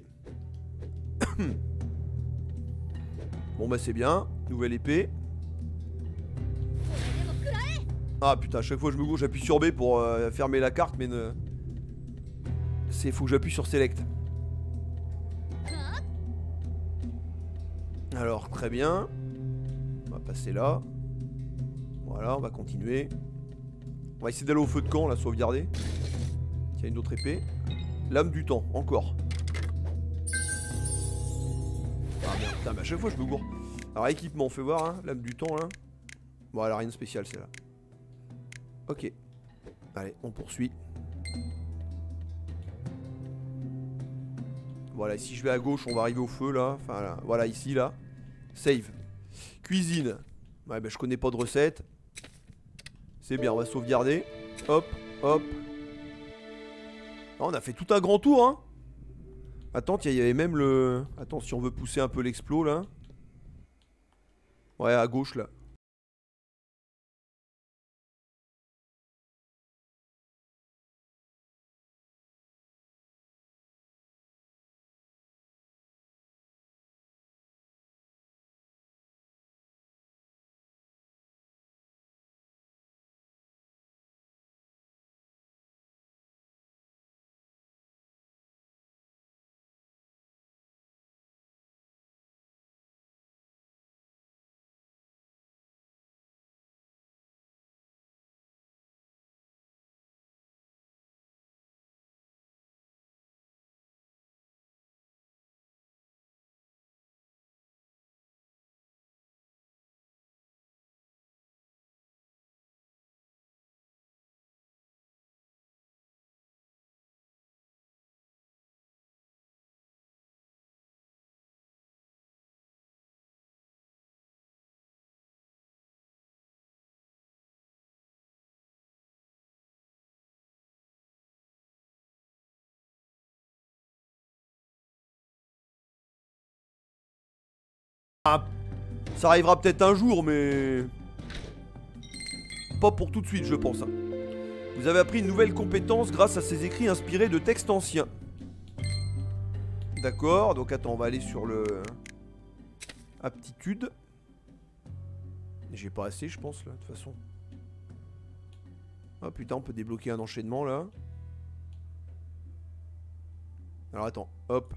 Bon bah c'est bien, nouvelle épée. Ah putain, à chaque fois que je me gauche j'appuie sur B pour euh, fermer la carte, mais ne... C'est faut que j'appuie sur Select. Alors très bien. On va passer là. Voilà, on va continuer. On va essayer d'aller au feu de camp, là, sauvegarder. Il y a une autre épée. Lame du temps, encore. merde. Putain, mais à chaque fois je me gourre. Alors équipement, fais voir, hein, lame du temps là. Bon, elle a rien de spécial celle-là. Ok. Allez, on poursuit. Voilà, si je vais à gauche, on va arriver au feu là. Enfin là, voilà, ici là. Save. Cuisine. Ouais, bah je connais pas de recette. C'est bien, on va sauvegarder. Hop, hop. Ah, on a fait tout un grand tour, hein. Attends, il y avait même le... Attends, si on veut pousser un peu l'explos là. Ouais, à gauche là. Ah, ça arrivera peut-être un jour, mais... Pas pour tout de suite, je pense. Vous avez appris une nouvelle compétence grâce à ces écrits inspirés de textes anciens. D'accord, donc attends, on va aller sur le... Aptitude. J'ai pas assez, je pense, là, de toute façon. Ah putain, on peut débloquer un enchaînement, là. Alors attends, hop.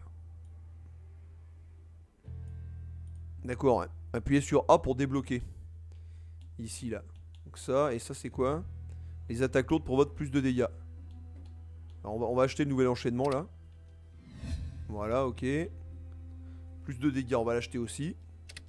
D'accord, ouais. Appuyez sur A pour débloquer. Ici, là. Donc ça, et ça c'est quoi? Les attaques lourdes provoquent plus de dégâts. Alors on va, on va acheter le nouvel enchaînement, là. Voilà, ok. Plus de dégâts, on va l'acheter aussi.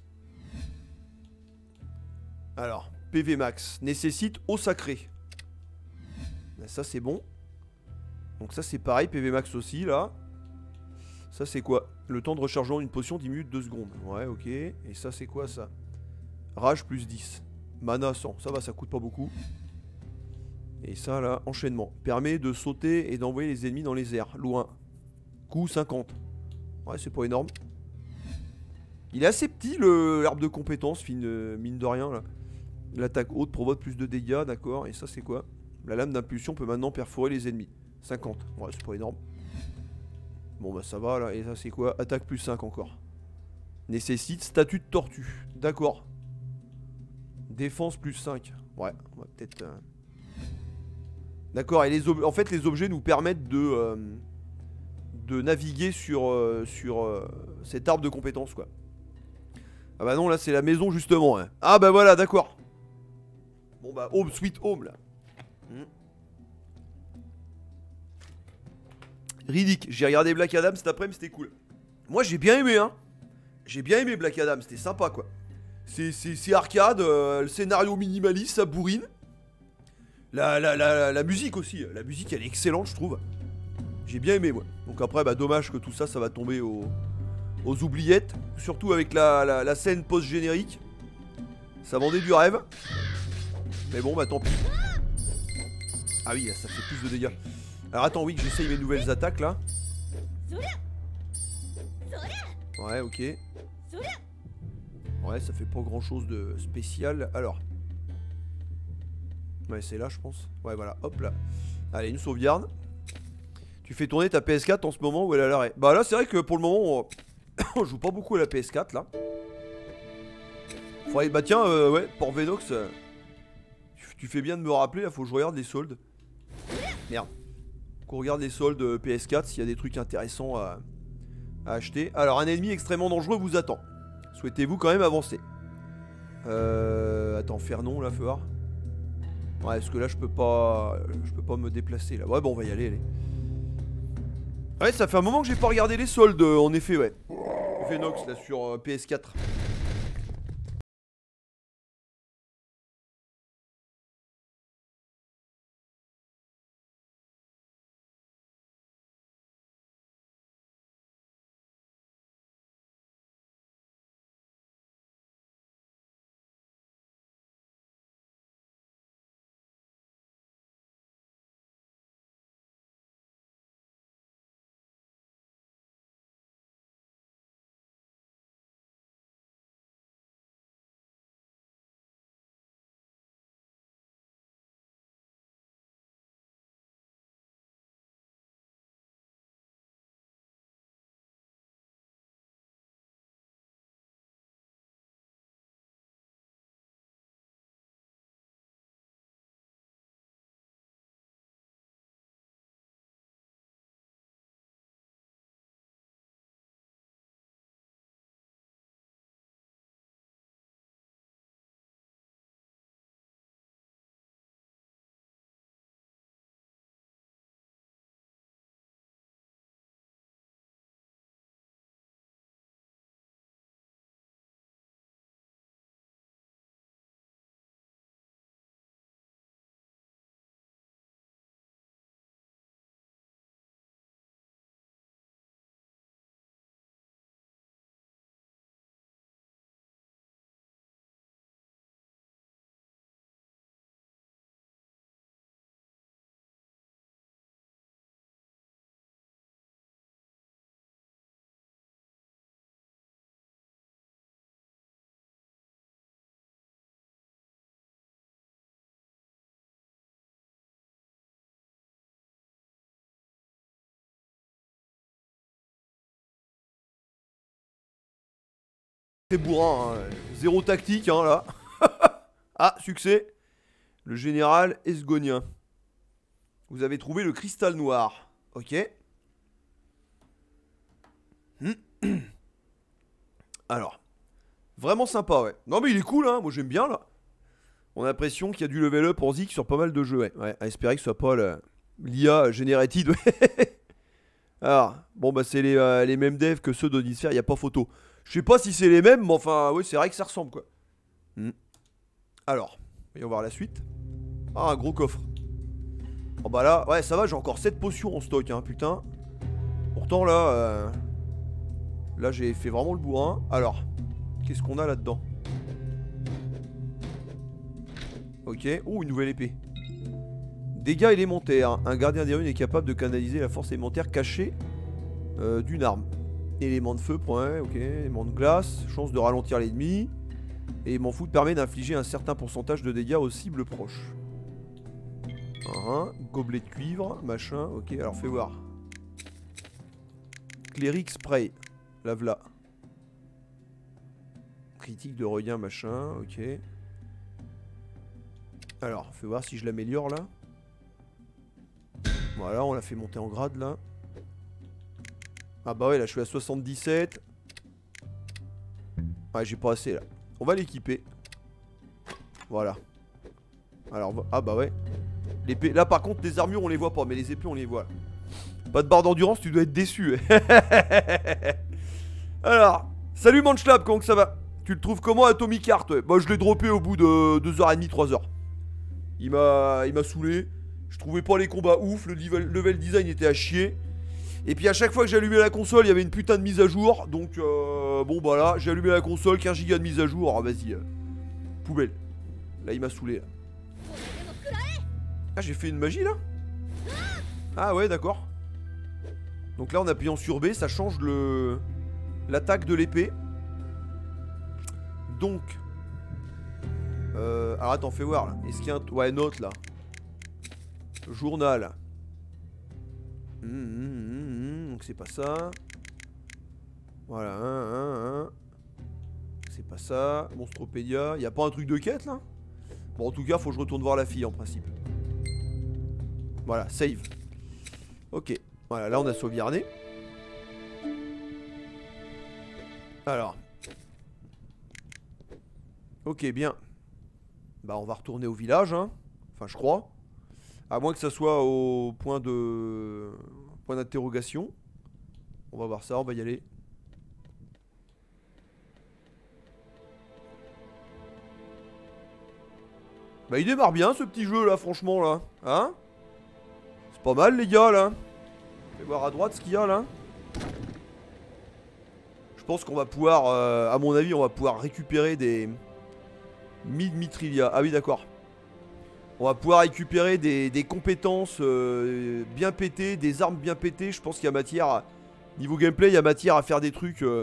Alors, P V max. Nécessite eau sacrée. Ben, ça c'est bon. Donc ça c'est pareil, P V max aussi, là. Ça c'est quoi? Le temps de rechargement d'une potion diminue de deux secondes. Ouais, ok. Et ça c'est quoi ça? Rage plus dix. Mana cent. Ça va, ça coûte pas beaucoup. Et ça là, enchaînement. Permet de sauter et d'envoyer les ennemis dans les airs. Loin. Coût cinquante. Ouais, c'est pas énorme. Il est assez petit le l'arbre de compétences, fine, mine de rien là. L'attaque haute provoque plus de dégâts, d'accord. Et ça c'est quoi? La lame d'impulsion peut maintenant perforer les ennemis. cinquante. Ouais, c'est pas énorme. Bon bah ça va là, et ça c'est quoi? Attaque plus cinq encore. Nécessite statut de tortue. D'accord. Défense plus cinq. Ouais, on va peut-être... Euh... D'accord, et les ob... en fait les objets nous permettent de... Euh, de naviguer sur, euh, sur euh, cet arbre de compétences quoi. Ah bah non, là c'est la maison justement. Hein. Ah bah voilà, d'accord. Bon bah home, sweet home là. Hmm. Riddick, j'ai regardé Black Adam cet après-midi, c'était cool. Moi j'ai bien aimé hein. J'ai bien aimé Black Adam, c'était sympa quoi. C'est arcade, euh, le scénario minimaliste, ça bourrine. La, la, la, la, la musique aussi, la musique elle est excellente je trouve. J'ai bien aimé moi. Donc après bah dommage que tout ça ça va tomber au, aux oubliettes. Surtout avec la, la, la scène post-générique. Ça vendait du rêve. Mais bon bah tant pis. Ah oui ça fait plus de dégâts. Alors attends oui que j'essaye mes nouvelles attaques là. Ouais ok. Ouais ça fait pas grand chose de spécial. Alors. Ouais c'est là je pense. Ouais voilà hop là. Allez une sauvegarde. Tu fais tourner ta P S quatre en ce moment ou elle est à l'arrêt? Bah là c'est vrai que pour le moment on... on joue pas beaucoup à la P S quatre là. Faudrait... Bah tiens euh, ouais pour Venox euh... tu fais bien de me rappeler là, faut que je regarde les soldes. Merde. Qu'on regarde les soldes euh, P S quatre s'il y a des trucs intéressants à... à acheter. Alors un ennemi extrêmement dangereux vous attend. Souhaitez-vous quand même avancer? Euh... Attends faire non là feu voir. Ouais parce que là je peux pas... Je peux pas me déplacer là. Ouais bon on va y aller allez. Ouais ça fait un moment que j'ai pas regardé les soldes euh, en effet ouais. Venox là sur euh, P S quatre. Très bourrin, hein. Zéro tactique hein, là. Ah, succès. Le général esgonien. Vous avez trouvé le cristal noir. Ok. Alors. Vraiment sympa, ouais. Non mais il est cool, hein. Moi j'aime bien là. On a l'impression qu'il y a du level up en Zik sur pas mal de jeux, ouais. Ouais, à espérer que ce soit pas l'I A générative. Alors, bon bah c'est les, euh, les mêmes devs que ceux d'Odyssey, il n'y a pas photo. Je sais pas si c'est les mêmes, mais enfin, oui, c'est vrai que ça ressemble, quoi. Hmm. Alors, voyons voir la suite. Ah, un gros coffre. Oh bah là, ouais, ça va, j'ai encore sept potions en stock, hein, putain. Pourtant, là, euh, là, j'ai fait vraiment le bourrin. Alors, qu'est-ce qu'on a là-dedans? Ok, oh, une nouvelle épée. Dégâts élémentaires. Un gardien des runes est capable de canaliser la force élémentaire cachée euh, d'une arme. Élément de feu, point, ok. Élément de glace, chance de ralentir l'ennemi. Élément foudre permet d'infliger un certain pourcentage de dégâts aux cibles proches. Uh-huh. Gobelet de cuivre, machin, ok. Alors fais voir. Cleric spray, la v'là. Critique de regain, machin, ok. Alors, fais voir si je l'améliore là. Voilà, on l'a fait monter en grade là. Ah bah ouais, là je suis à soixante-dix-sept. Ouais, j'ai pas assez là. On va l'équiper. Voilà. Alors, ah bah ouais. L'épée, là par contre, les armures on les voit pas, mais les épées on les voit. Pas de barre d'endurance, tu dois être déçu. Alors, salut Manchlab, comment que ça va? Tu le trouves comment Atomic Heart? Ouais. Bah je l'ai droppé au bout de deux heures trente, trois heures. Il m'a il m'a saoulé. Je trouvais pas les combats ouf, le level, level design était à chier. Et puis à chaque fois que j'allumais la console, il y avait une putain de mise à jour. Donc euh, bon bah là, j'ai allumé la console, quinze gigas de mise à jour. Ah vas-y, euh, poubelle. Là il m'a saoulé là. Ah j'ai fait une magie là. Ah ouais d'accord. Donc là en appuyant sur B, ça change le l'attaque de l'épée. Donc euh, alors attends, fais voir là. Est-ce qu'il y a un... Ouais, note là. Journal. Mmh, mmh, mmh, donc c'est pas ça. Voilà, hein, hein, hein. C'est pas ça. Monstropédia. Y'a pas un truc de quête là? Bon, en tout cas, faut que je retourne voir la fille en principe. Voilà, save. Ok. Voilà, là on a sauvegardé. Alors. Ok, bien. Bah, on va retourner au village, hein. Enfin, je crois. À moins que ça soit au point de... point d'interrogation. On va voir ça, on va y aller. Bah il démarre bien ce petit jeu là, franchement là. Hein? C'est pas mal les gars là. Fais voir à droite ce qu'il y a là. Je pense qu'on va pouvoir, euh, à mon avis, on va pouvoir récupérer des... Mid Mitrilia. Ah oui d'accord. On va pouvoir récupérer des, des compétences euh, bien pétées, des armes bien pétées. Je pense qu'il y a matière, à, niveau gameplay, il y a matière à faire des trucs, euh,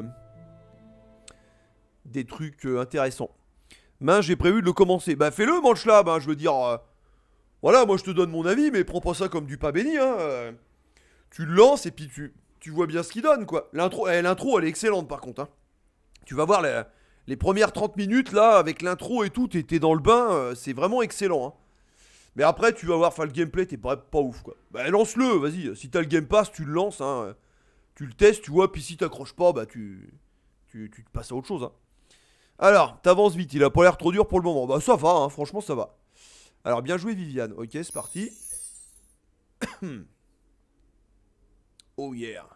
des trucs euh, intéressants. Mais j'ai prévu de le commencer. Bah fais-le manche là, bah, je veux dire, euh, voilà, moi je te donne mon avis, mais prends pas ça comme du pain béni. Hein, euh, tu le lances et puis tu, tu vois bien ce qu'il donne quoi. L'intro, eh, l'intro elle est excellente par contre. Hein. Tu vas voir les, les premières trente minutes là, avec l'intro et tout, t'es dans le bain, euh, c'est vraiment excellent. Hein. Mais après, tu vas voir, enfin, le gameplay, t'es pas, pas ouf, quoi. Bah, lance-le, vas-y. Si t'as le Game Pass, tu le lances, hein. Tu le testes, tu vois, puis si t'accroches pas, bah, tu, tu, tu te passes à autre chose, hein. Alors, t'avances vite, il a pas l'air trop dur pour le moment. Bah, ça va, hein, franchement, ça va. Alors, bien joué, Viviane. Ok, c'est parti. Oh yeah.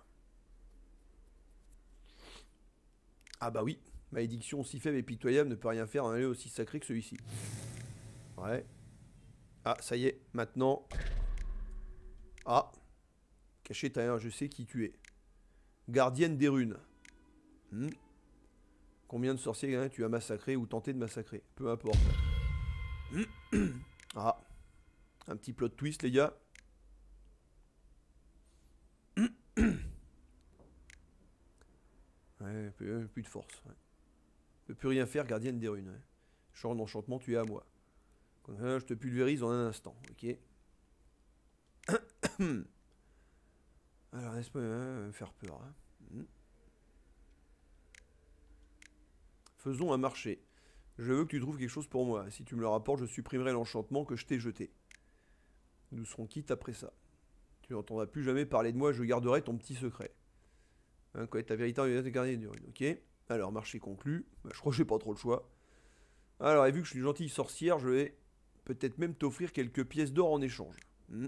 Ah bah oui. Malédiction aussi faible et pitoyable ne peut rien faire en aller aussi sacré que celui-ci. Ouais. Ah, ça y est, maintenant. Ah. Caché, t'as un, je sais qui tu es. Gardienne des runes. Hmm. Combien de sorciers hein, tu as massacré ou tenté de massacrer? Peu importe. Ah. Un petit plot twist, les gars. Ouais, plus, plus de force. Ouais. Ne peux plus rien faire, gardienne des runes. Ouais. Champ d'enchantement, tu es à moi. Je te pulvérise en un instant, ok. Alors, laisse-moi hein, me faire peur. Hein. Faisons un marché. Je veux que tu trouves quelque chose pour moi. Si tu me le rapportes, je supprimerai l'enchantement que je t'ai jeté. Nous serons quittes après ça. Tu n'entendras plus jamais parler de moi, je garderai ton petit secret. Hein, quoi, ta véritable gardienne de rune, ok. Alors, marché conclu. Bah, je crois que j'ai pas trop le choix. Alors, et vu que je suis une gentille sorcière, je vais... peut-être même t'offrir quelques pièces d'or en échange. Mmh.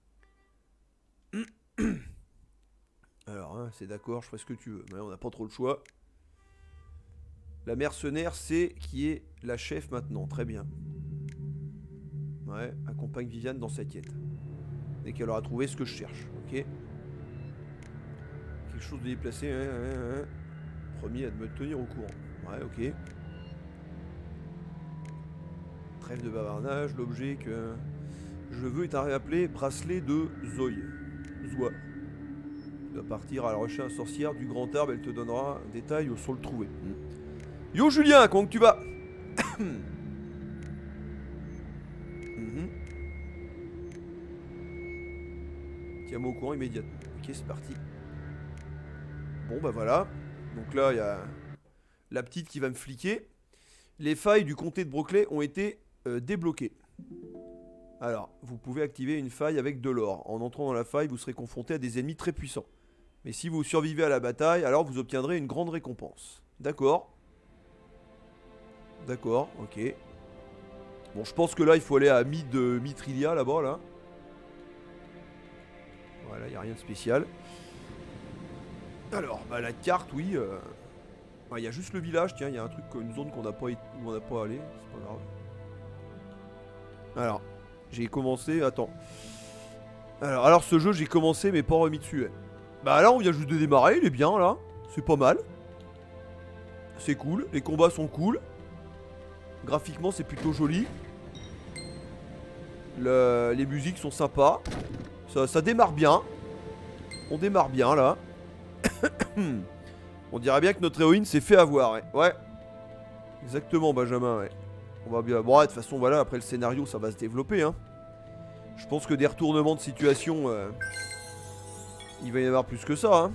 Alors, hein, c'est d'accord, je ferai ce que tu veux. Mais on n'a pas trop le choix. La mercenaire, c'est qui est la chef maintenant. Très bien. Ouais, accompagne Viviane dans sa quête. Dès qu'elle aura trouvé ce que je cherche. Ok. Quelque chose de déplacé. Hein, hein, hein. Promis à me tenir au courant. Ouais, ok. Trêve de bavardage, l'objet que je veux est appelé bracelet de Zoï. Zoa. Tu dois partir à la recherche sorcière du grand arbre, elle te donnera un détail au sol trouvé. Yo Julien, comment tu vas? mm-hmm. Tiens-moi au courant immédiatement. Ok, c'est parti. Bon bah voilà. Donc là, il y a la petite qui va me fliquer. Les failles du comté de Brockley ont été Euh, débloqué. Alors, vous pouvez activer une faille avec de l'or. En entrant dans la faille, vous serez confronté à des ennemis très puissants. Mais si vous survivez à la bataille, alors vous obtiendrez une grande récompense. D'accord. D'accord, ok. Bon, je pense que là, il faut aller à Mid Mitrilia, là-bas, là. Voilà, il n'y a rien de spécial. Alors, bah la carte, oui. Il euh... bah, y a juste le village, tiens, il y a un truc, une zone qu'on n'a pas, où on n'a pas allé. C'est pas grave. Alors, j'ai commencé... Attends. Alors, alors ce jeu, j'ai commencé, mais pas remis dessus. Bah là, on vient juste de démarrer, il est bien, là. C'est pas mal. C'est cool, les combats sont cool. Graphiquement, c'est plutôt joli. Le... Les musiques sont sympas. Ça, ça démarre bien. On démarre bien, là. On dirait bien que notre héroïne s'est fait avoir, ouais. Ouais. Exactement, Benjamin, ouais. On va bien... Bon, ouais, de toute façon, voilà, après le scénario, ça va se développer, hein. Je pense que des retournements de situation, euh, il va y en avoir plus que ça, hein.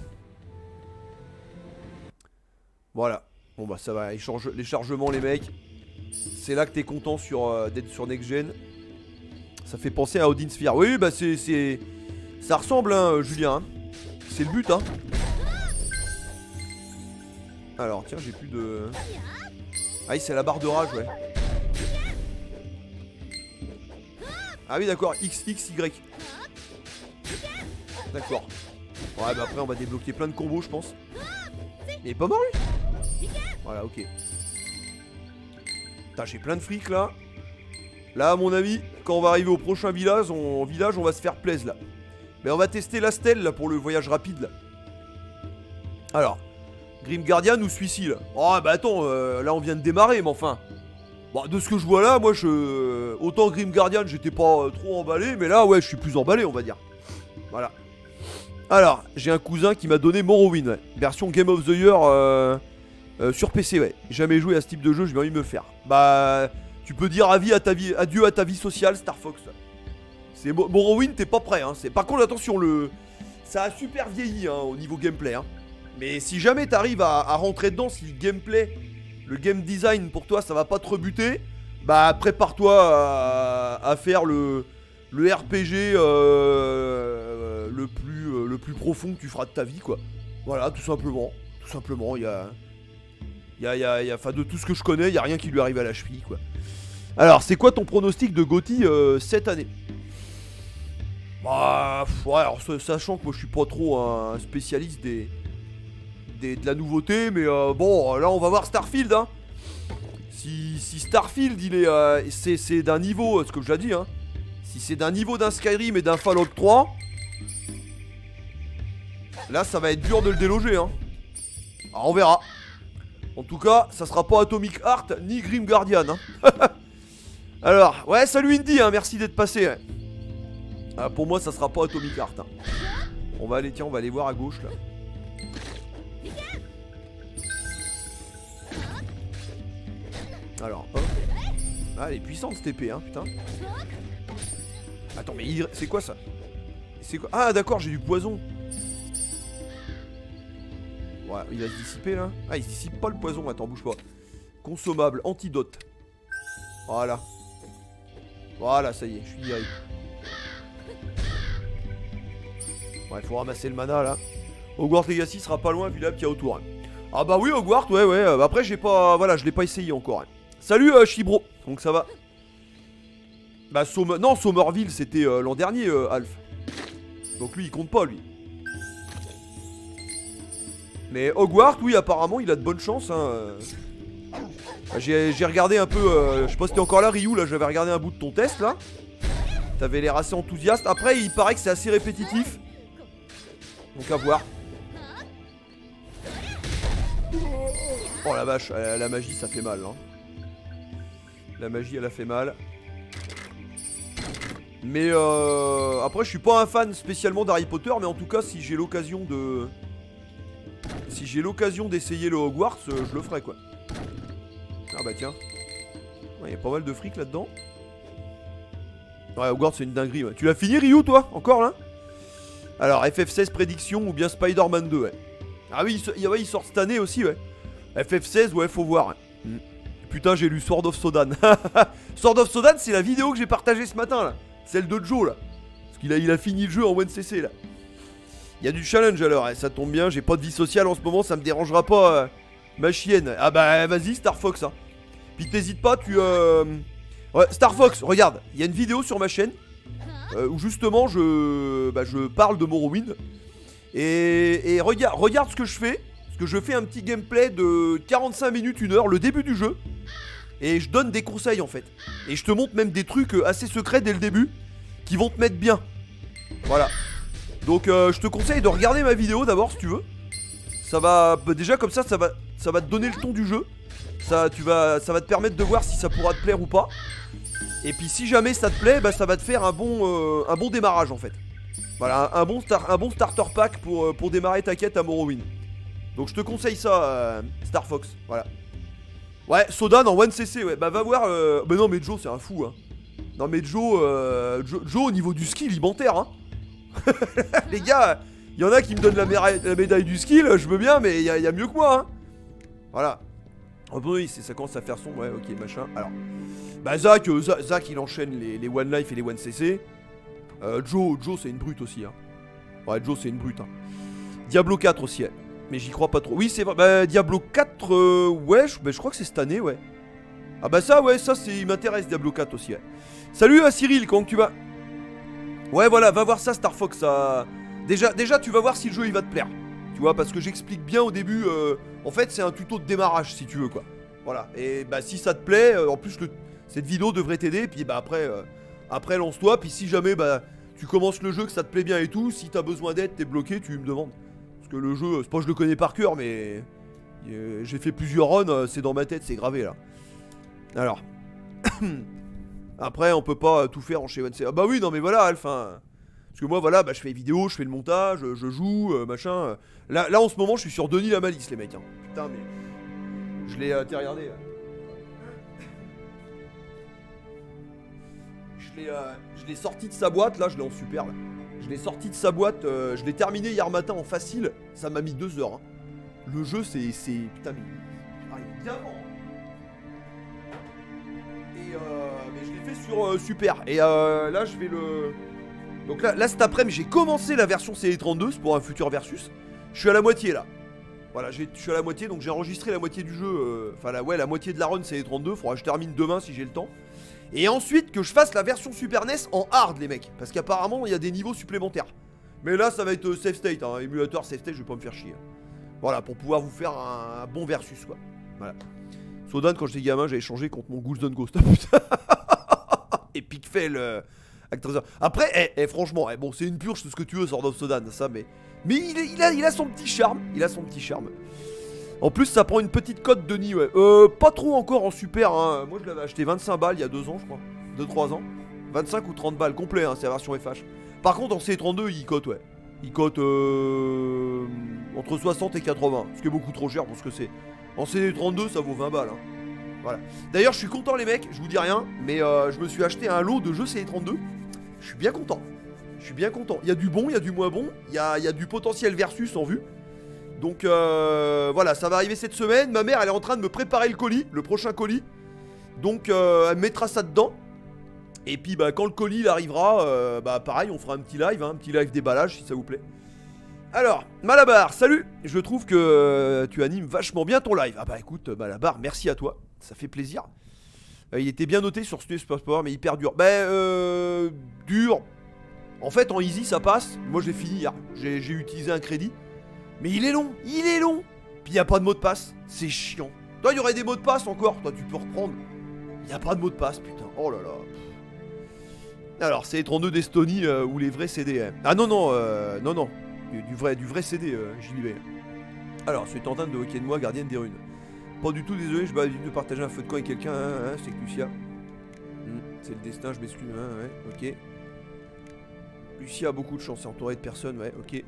Voilà. Bon, bah, ça va. Les, charge... les chargements, les mecs. C'est là que t'es content sur, euh, d'être sur Next Gen. Ça fait penser à Odin Sphere. Oui, bah, c'est... c'est... Ça ressemble, hein, Julien. Hein. C'est le but, hein. Alors, tiens, j'ai plus de... Ah oui, c'est la barre de rage, ouais. Ah oui, d'accord, X, X, Y. D'accord. Ouais, bah après, on va débloquer plein de combos, je pense. Il est pas mort, lui? Voilà, ok. Putain, j'ai plein de fric, là. Là, à mon avis, quand on va arriver au prochain village, on, village, on va se faire plaisir là. Mais on va tester la stèle là pour le voyage rapide là. Alors, Grim Guardian ou celui-ci là? Oh bah attends, euh, là on vient de démarrer, mais enfin. Bon, de ce que je vois là, moi je. Autant Grim Guardian, j'étais pas euh, trop emballé, mais là ouais, je suis plus emballé, on va dire. Voilà. Alors, j'ai un cousin qui m'a donné Morrowind, ouais. Version Game of the Year euh, euh, sur P C, ouais. Jamais joué à ce type de jeu, j'ai envie de me le faire. Bah, tu peux dire avis à ta vie, adieu à ta vie sociale, Star Fox. C'est Morrowind, t'es pas prêt, hein. Par contre, attention, le, ça a super vieilli hein, au niveau gameplay. Hein. Mais si jamais t'arrives à, à rentrer dedans, si le gameplay, le game design pour toi, ça va pas te rebuter, bah prépare-toi à, à faire le, le R P G euh, le plus, euh, le plus profond que tu feras de ta vie, quoi. Voilà, tout simplement, tout simplement. Il y a, il y a, il y a, il y a, enfin de tout ce que je connais, il y a rien qui lui arrive à la cheville, quoi. Alors, c'est quoi ton pronostic de Gotti euh, cette année? Bah, ouais, alors sachant que moi je suis pas trop un spécialiste des, des de la nouveauté, mais euh, bon, là on va voir Starfield, hein. Si, si Starfield il est, euh, c'est d'un niveau, ce que je l'ai dit, hein. Si c'est d'un niveau d'un Skyrim et d'un Fallout trois, là ça va être dur de le déloger, hein. Alors on verra. En tout cas, ça sera pas Atomic Heart ni Grim Guardian, hein. Alors, ouais, salut Indy, hein, merci d'être passé. Ouais. Ah, pour moi, ça sera pas Atomic Heart. Hein. On va aller, tiens, on va aller voir à gauche là. Alors, hop. Ah, elle est puissante cette épée, hein, putain. Attends, mais c'est quoi ça? C'est quoi? Ah, d'accord, j'ai du poison. Ouais, il va se dissiper là. Ah, il se dissipe pas le poison. Attends, bouge pas. Consommable, antidote. Voilà. Voilà, ça y est, je suis direct. Ouais, faut ramasser le mana là. Hogwarts Legacy sera pas loin vu là qu'il y a autour. Hein. Ah bah oui, Hogwarts, ouais, ouais. Bah après, j'ai pas. Voilà, je l'ai pas essayé encore. Hein. Salut, euh, Chibro. Donc ça va. Bah, Somme... non, Somerville, c'était euh, l'an dernier, euh, Alf. Donc lui, il compte pas, lui. Mais Hogwarts, oui, apparemment, il a de bonnes chances. Hein. J'ai regardé un peu. Euh, je sais pas si t'es encore là, Ryu. Là, j'avais regardé un bout de ton test là. T'avais l'air assez enthousiaste. Après, il paraît que c'est assez répétitif. Donc à voir. Oh la vache, la, la magie ça fait mal hein. La magie elle a fait mal. Mais euh, après je suis pas un fan spécialement d'Harry Potter. Mais en tout cas si j'ai l'occasion de Si j'ai l'occasion d'essayer le Hogwarts euh, je le ferai quoi. Ah bah tiens. Il ouais, y a pas mal de fric là-dedans. Ouais Hogwarts c'est une dinguerie ouais. Tu l'as fini Ryu toi? Encore là? Alors, F F seize prédiction ou bien Spider-Man deux, ouais. Ah oui, il, ouais, il sort cette année aussi, ouais. F F seize, ouais, faut voir. Ouais. Mm. Putain, j'ai lu Sword of Sodan. Sword of Sodan, c'est la vidéo que j'ai partagée ce matin, là. Celle de Joe, là. Parce qu'il a, il a fini le jeu en one C C, là. Il y a du challenge, alors. Ouais, ça tombe bien, j'ai pas de vie sociale en ce moment, ça me dérangera pas, euh, ma chienne. Ah bah, vas-y, Star Fox, hein. Puis t'hésites pas, tu... Euh... Ouais, Star Fox, regarde, il y a une vidéo sur ma chaîne. Euh, où justement je, bah, je parle de Morrowind. Et, et regarde, regarde ce que je fais. Parce que je fais un petit gameplay de quarante-cinq minutes, une heure, le début du jeu. Et je donne des conseils en fait. Et je te montre même des trucs assez secrets dès le début qui vont te mettre bien. Voilà. Donc euh, je te conseille de regarder ma vidéo d'abord si tu veux. Ça va, bah, déjà comme ça, ça va, ça va te donner le ton du jeu. Ça, tu vas, ça va te permettre de voir si ça pourra te plaire ou pas. Et puis si jamais ça te plaît, bah ça va te faire un bon, euh, un bon démarrage en fait. Voilà, un, un, bon, star, un bon starter pack pour, euh, pour démarrer ta quête à Morrowind. Donc je te conseille ça, euh, Star Fox, voilà. Ouais, Sodan en one C C, ouais, bah va voir... Euh... Bah non mais Joe c'est un fou, hein. Non mais Joe, euh... Joe, Joe au niveau du skill, il m'enterre, hein. Les gars, il y en a qui me donnent la, la médaille du skill, je veux bien, mais il y, y a mieux que moi, hein. Voilà. Oh oui, ça commence à faire sombre, ouais, ok, machin, alors... Bah Zach, euh, Zach il enchaîne les, les One Life et les One C C. euh, Joe, Joe c'est une brute aussi hein. Ouais Joe c'est une brute hein. Diablo quatre aussi ouais. Mais j'y crois pas trop. Oui c'est vrai, bah Diablo quatre euh, ouais je, bah, je crois que c'est cette année ouais. Ah bah ça ouais ça c'est, il m'intéresse Diablo quatre aussi ouais. Salut euh, Cyril, comment tu vas? Ouais voilà, va voir ça Star Fox ça... Déjà, déjà tu vas voir si le jeu il va te plaire. Tu vois parce que j'explique bien au début euh... En fait c'est un tuto de démarrage si tu veux quoi. Voilà, et bah si ça te plaît, euh, en plus le... Cette vidéo devrait t'aider, puis bah après, euh, après lance-toi, puis si jamais bah tu commences le jeu, que ça te plaît bien et tout, si t'as besoin d'aide, t'es bloqué, tu me demandes. Parce que le jeu, c'est pas que je le connais par cœur, mais euh, j'ai fait plusieurs runs, euh, c'est dans ma tête, c'est gravé là. Alors. Après, on peut pas tout faire en chez One C. Ah bah oui, non mais voilà, enfin. Parce que moi, voilà, bah je fais les vidéos, je fais le montage, je joue, euh, machin. Là, là, en ce moment, je suis sur Denis la Malice, les mecs. Hein. Putain, mais. Je l'ai. Euh, T'es regardé là. Je l'ai euh, je l'ai sorti de sa boîte, là, je l'ai en super là. Je l'ai sorti de sa boîte, euh, je l'ai terminé hier matin en facile. Ça m'a mis deux heures. Hein. Le jeu, c'est. Putain, mais. Ah, il est bien avant. Et euh, mais je l'ai fait sur euh, super. Et euh, là, je vais le. Donc là, là cet après-midi, j'ai commencé la version C D trente-deux, c'est pour un futur versus. Je suis à la moitié là. Voilà, je suis à la moitié, donc j'ai enregistré la moitié du jeu. euh, Enfin, la, ouais, la moitié de la run C D trente-deux. Faudra que je termine demain si j'ai le temps. Et ensuite que je fasse la version Super N E S en hard, les mecs. Parce qu'apparemment, il y a des niveaux supplémentaires. Mais là, ça va être euh, safe state, hein, émulateur safe state, je vais pas me faire chier. Voilà, pour pouvoir vous faire un, un bon versus, quoi. Voilà. Sodan, quand j'étais gamin, j'avais changé contre mon Golden Ghost. Putain. Epic fail. Euh, Après, eh, eh, franchement, eh, bon, c'est une purge, tout ce que tu veux, Sword of Sodan, ça, mais. Mais il, est, il, a, il a son petit charme. Il a son petit charme. En plus, ça prend une petite cote de nid, ouais. Euh, pas trop encore en super, hein. Moi, je l'avais acheté vingt-cinq balles il y a deux ans, je crois. deux trois ans. vingt-cinq ou trente balles, complet, hein, c'est la version F H. Par contre, en C trente-deux, il cote, ouais. Il cote euh, entre soixante et quatre-vingts. Ce qui est beaucoup trop cher pour ce que c'est. En C D trente-deux, ça vaut vingt balles, hein. Voilà. D'ailleurs, je suis content, les mecs, je vous dis rien, mais euh, je me suis acheté un lot de jeux C D trente-deux. Je suis bien content. Je suis bien content. Il y a du bon, il y a du moins bon. Il y a, il y a du potentiel versus en vue. Donc euh, voilà, ça va arriver cette semaine. Ma mère, elle est en train de me préparer le colis, le prochain colis. Donc euh, elle mettra ça dedans. Et puis bah, quand le colis il arrivera, euh, bah pareil, on fera un petit live, hein, un petit live déballage si ça vous plaît. Alors, Malabar, salut. Je trouve que euh, tu animes vachement bien ton live. Ah bah écoute, Malabar, merci à toi. Ça fait plaisir. Euh, il était bien noté sur Studio Sport, mais hyper dur. Bah euh, dur. En fait, en easy, ça passe. Moi, j'ai fini hier. J'ai utilisé un crédit. Mais il est long, il est long. Puis il n'y a pas de mot de passe, c'est chiant. Toi, il y aurait des mots de passe encore, toi tu peux reprendre. Il n'y a pas de mot de passe, putain, oh là là. Alors, c'est les trente-deux d'Estonie euh, ou les vrais C D. Hein. Ah non, non, euh, non, non, du, du, vrai, du vrai C D, euh, J B. Alors, je suis en train de hockey de moi, gardienne des runes. Pas du tout, désolé, je vais de partager un feu de camp avec quelqu'un, hein, hein, c'est que Lucia. Mmh, c'est le destin, je m'excuse, hein, ouais, ok. Lucia a beaucoup de chance, c'est entouré de personnes, ouais, ok.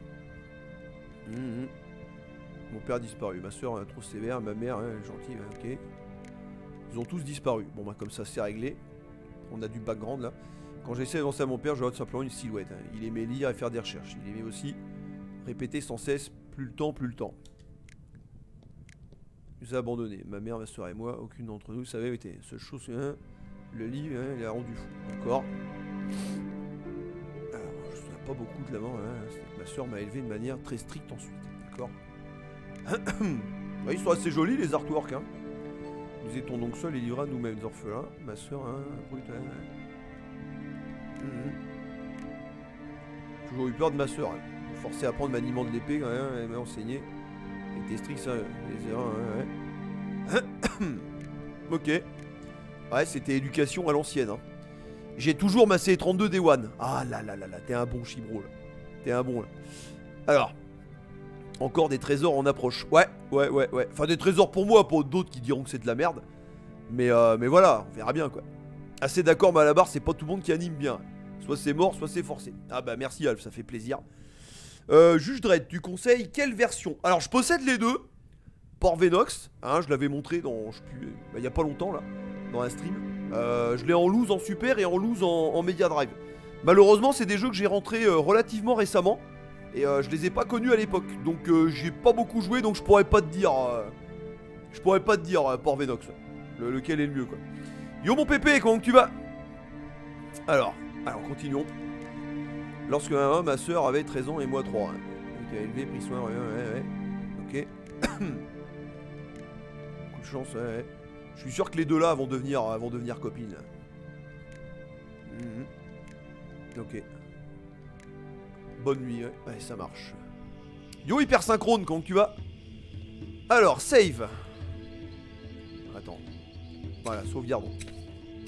Mmh. Mon père a disparu, ma soeur est trop sévère, ma mère hein, elle est gentille, ok. Ils ont tous disparu. Bon bah comme ça c'est réglé. On a du background là. Quand j'essaie d'avancer à mon père, je vois tout simplement une silhouette. Hein. Il aimait lire et faire des recherches. Il aimait aussi répéter sans cesse plus le temps, plus le temps. Il nous a abandonnés. Ma mère, ma soeur et moi, aucune d'entre nous savait été. Seule chose, hein, le livre, hein, il a rendu fou. Encore. Alors, je ne me souviens pas beaucoup de l'avant. Hein. Ma soeur m'a élevé de manière très stricte ensuite. D'accord. Ils sont assez jolis les artworks. Hein. Nous étions donc seuls et livrés à nous-mêmes, orphelins. Ma soeur, hein, brute. Hein. Mmh. Toujours eu peur de ma soeur. Hein. Forcé à prendre maniement de l'épée quand même. Elle m'a enseigné. Elle était stricte, ça. Les erreurs, hein, ouais. Ok. Ouais, c'était éducation à l'ancienne. Hein. J'ai toujours ma C trente-deux Day One. Ah là là là là, t'es un bon chibro là. T'es un bon là. Alors. Encore des trésors en approche. Ouais, ouais, ouais, ouais. Enfin, des trésors pour moi, pour d'autres qui diront que c'est de la merde. Mais, euh, mais voilà, on verra bien quoi. Assez d'accord, Malabar, c'est pas tout le monde qui anime bien. Soit c'est mort, soit c'est forcé. Ah bah merci Alf, ça fait plaisir. Euh, Juge Dredd, tu conseilles quelle version? Alors, je possède les deux. Port Venox, hein, je l'avais montré dans, je sais plus, bah, il y a pas longtemps là, dans un stream. Euh, je l'ai en loose en super et en loose en, en Mega Drive. Malheureusement, c'est des jeux que j'ai rentrés euh, relativement récemment. Et euh, je les ai pas connus à l'époque, donc euh, j'ai pas beaucoup joué, donc je pourrais pas te dire, euh, je pourrais pas te dire euh, Port Venox, le, lequel est le mieux quoi. Yo mon pépé, comment tu vas? Alors, alors continuons. Lorsque ma, ma soeur avait treize ans et moi trois, hein. Donc elle a élevé, pris soin, ouais, ouais, ouais, ok. Coup de chance, ouais, ouais. Je suis sûr que les deux là vont devenir, vont devenir copines. Mmh. Ok. Bonne nuit, ouais. Ouais, ça marche. Yo, hyper synchrone, comment tu vas? Alors, save. Attends. Voilà, sauvegardons.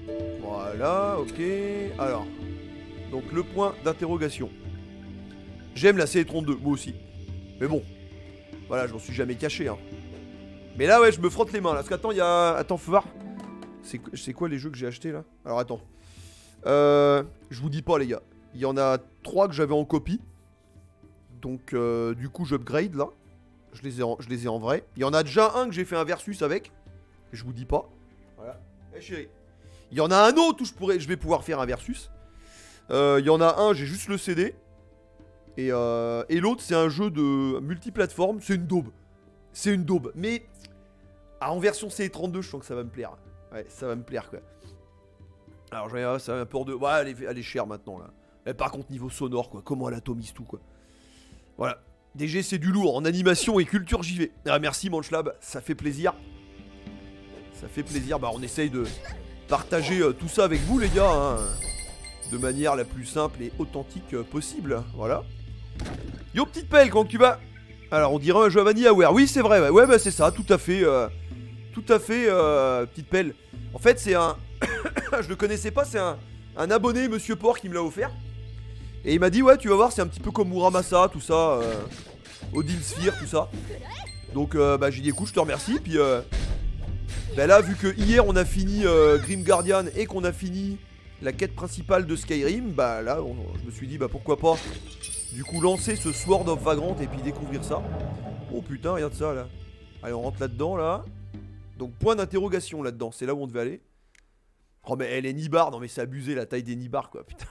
Voilà, ok. Alors, donc le point d'interrogation. J'aime la C trente-deux, moi aussi. Mais bon, voilà, je m'en suis jamais caché, hein. Mais là, ouais, je me frotte les mains, là. Parce qu'attends, il y a... Attends, faut voir. C'est quoi les jeux que j'ai achetés, là? Alors, attends. Euh... Je vous dis pas, les gars. Il y en a trois que j'avais en copie. Donc, euh, du coup, j'upgrade, là. Je les, ai en... je les ai en vrai. Il y en a déjà un que j'ai fait un versus avec. Je vous dis pas. Voilà. Eh, chérie. Il y en a un autre où je, pourrais... je vais pouvoir faire un versus. Euh, il y en a un, j'ai juste le C D. Et, euh... Et l'autre, c'est un jeu de multiplateforme. C'est une daube. C'est une daube. Mais... Ah, en version C trente-deux, je sens que ça va me plaire. Ouais, ça va me plaire, quoi. Alors, j'en ai ça va un peu de... Ouais, elle est, elle est chère maintenant, là. Mais par contre, niveau sonore, quoi. Comment elle atomise tout, quoi. Voilà. D G, c'est du lourd. En animation et culture, j'y vais. Ah, merci, Manchlab. Ça fait plaisir. Ça fait plaisir. Bah, on essaye de partager euh, tout ça avec vous, les gars. Hein, de manière la plus simple et authentique euh, possible. Voilà. Yo, petite pelle, quand tu vas... Alors, on dirait un jeu à VanillaWare. Oui, c'est vrai. Ouais, ouais bah, c'est ça. Tout à fait. Euh... Tout à fait, euh, petite pelle. En fait, c'est un... Je le connaissais pas, c'est un... un abonné, Monsieur Port, qui me l'a offert. Et il m'a dit, ouais, tu vas voir, c'est un petit peu comme Muramasa, tout ça. Euh... Odin Sphere, tout ça. Donc, euh, bah, j'ai dit, écoute, je te remercie. Puis, euh... bah là, vu que hier, on a fini euh, Grim Guardian et qu'on a fini la quête principale de Skyrim, bah là, on... je me suis dit, bah, pourquoi pas, du coup, lancer ce Sword of Vagrant et puis découvrir ça. Oh putain, regarde ça, là. Allez, on rentre là-dedans, là. Donc point d'interrogation là-dedans, c'est là où on devait aller. Oh mais elle est nibar, non mais c'est abusé la taille des nibars quoi, putain.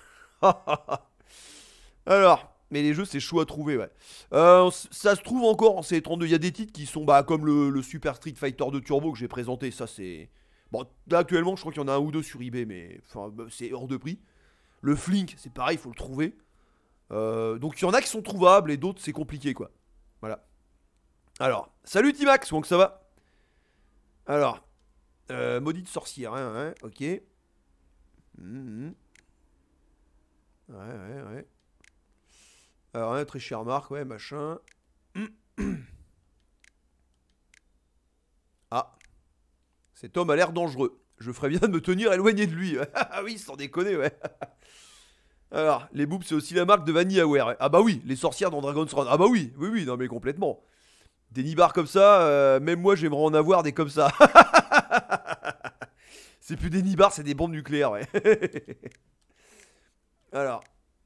Alors, mais les jeux c'est chaud à trouver, ouais. Euh, ça se trouve encore en C trente-deux, il y a des titres qui sont bah comme le, le Super Street Fighter deux Turbo que j'ai présenté, ça c'est... Bon, là actuellement je crois qu'il y en a un ou deux sur eBay, mais enfin c'est hors de prix. Le Flink, c'est pareil, il faut le trouver. Euh, donc il y en a qui sont trouvables et d'autres c'est compliqué quoi. Voilà. Alors, salut Timax, comment que ça va? Alors, euh, maudite sorcière, hein, hein, ok. Mmh, mmh. Ouais, ouais, ouais. Alors, hein, très cher Marc, ouais, machin. Ah. Cet homme a l'air dangereux. Je ferais bien de me tenir éloigné de lui. Ah oui, sans déconner, ouais. Alors, les boobs, c'est aussi la marque de VanillaWare. Ah bah oui, les sorcières dans Dragon's Run. Ah bah oui, oui, oui, non mais complètement. Des nibards comme ça, euh, même moi j'aimerais en avoir des comme ça. C'est plus des nibards, c'est des bombes nucléaires, ouais. Alors.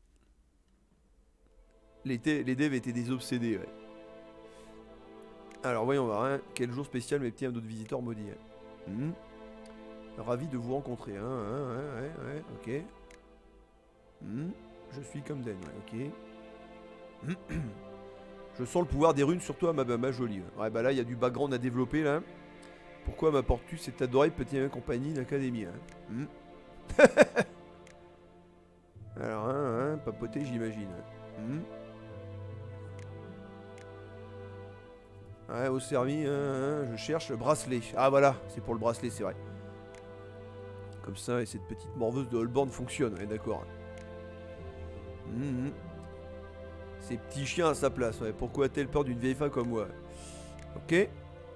Les, les devs étaient des obsédés, ouais. Alors voyons voir, hein. Quel jour spécial mes petits d'autres visiteurs maudits. Hein. Mmh. Ravi de vous rencontrer, hein, hein, ouais, ouais, ouais, ok. Mmh. Je suis comme Den, ouais, ok. Mmh. Je sens le pouvoir des runes, surtout à ma, ma jolie. Ouais, bah là, il y a du background à développer, là. Pourquoi m'apportes-tu cette adorable petite compagnie d'académie, hein. Mmh. Alors, hein, hein, papoter, j'imagine. Mmh. Ouais, au servi, hein, hein, je cherche le bracelet. Ah, voilà, c'est pour le bracelet, c'est vrai. Comme ça, et cette petite morveuse de Holborn fonctionne, ouais, d'accord. Mmh. Ces petits chiens à sa place, ouais. Pourquoi a-t-elle peur d'une vieille femme comme moi? Ok. Ouais,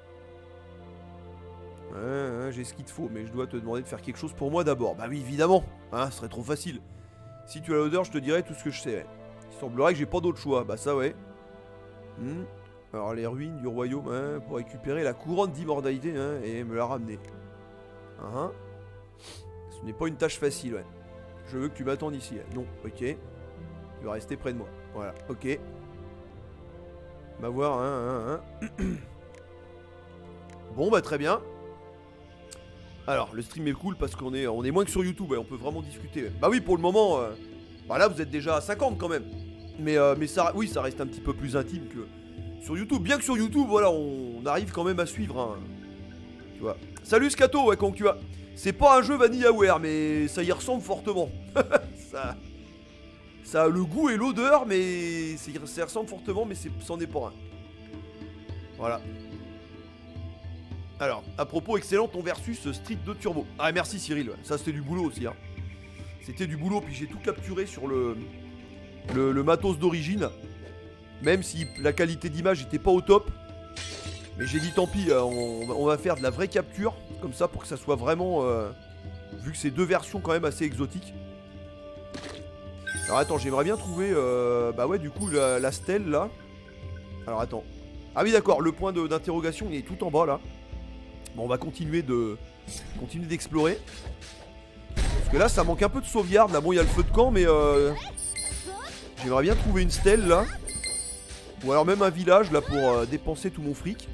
ouais, j'ai ce qu'il te faut, mais je dois te demander de faire quelque chose pour moi d'abord. Bah oui, évidemment. Hein, ce serait trop facile. Si tu as l'odeur, je te dirai tout ce que je sais. Ouais. Il semblerait que j'ai pas d'autre choix. Bah ça, ouais. Hmm. Alors, les ruines du royaume, hein, pour récupérer la couronne d'immortalité, hein, et me la ramener. Hein. Ce n'est pas une tâche facile, ouais. Je veux que tu m'attendes ici. Hein. Non, ok. Tu vas rester près de moi. Voilà, ok. Va voir, hein, hein, hein. Bon, bah très bien. Alors, le stream est cool parce qu'on est, on est moins que sur YouTube, ouais, on peut vraiment discuter. Ouais. Bah oui, pour le moment, euh, bah là, vous êtes déjà à cinquante quand même. Mais, euh, mais ça, oui, ça reste un petit peu plus intime que sur YouTube. Bien que sur YouTube, voilà, on, on arrive quand même à suivre, hein. Tu vois. Salut Scato, ouais, comment tu vas? C'est pas un jeu VanillaWare, mais ça y ressemble fortement. ça... Ça a le goût et l'odeur, mais ça ressemble fortement, mais c'en est pas un. Voilà. Alors, à propos, excellent ton versus Street deux Turbo. Ah, merci Cyril, ça c'était du boulot aussi. Hein. C'était du boulot, puis j'ai tout capturé sur le, le, le matos d'origine. Même si la qualité d'image n'était pas au top. Mais j'ai dit tant pis, on, on va faire de la vraie capture, comme ça pour que ça soit vraiment... Euh, Vu que c'est deux versions quand même assez exotiques. Alors attends, j'aimerais bien trouver... Euh, bah ouais, du coup, la, la stèle, là. Alors attends. Ah oui, d'accord, le point d'interrogation, il est tout en bas, là. Bon, on va continuer de... Continuer d'explorer. Parce que là, ça manque un peu de sauvegarde. Là, bon, il y a le feu de camp, mais... Euh, j'aimerais bien trouver une stèle, là. Ou alors même un village, là, pour euh, dépenser tout mon fric.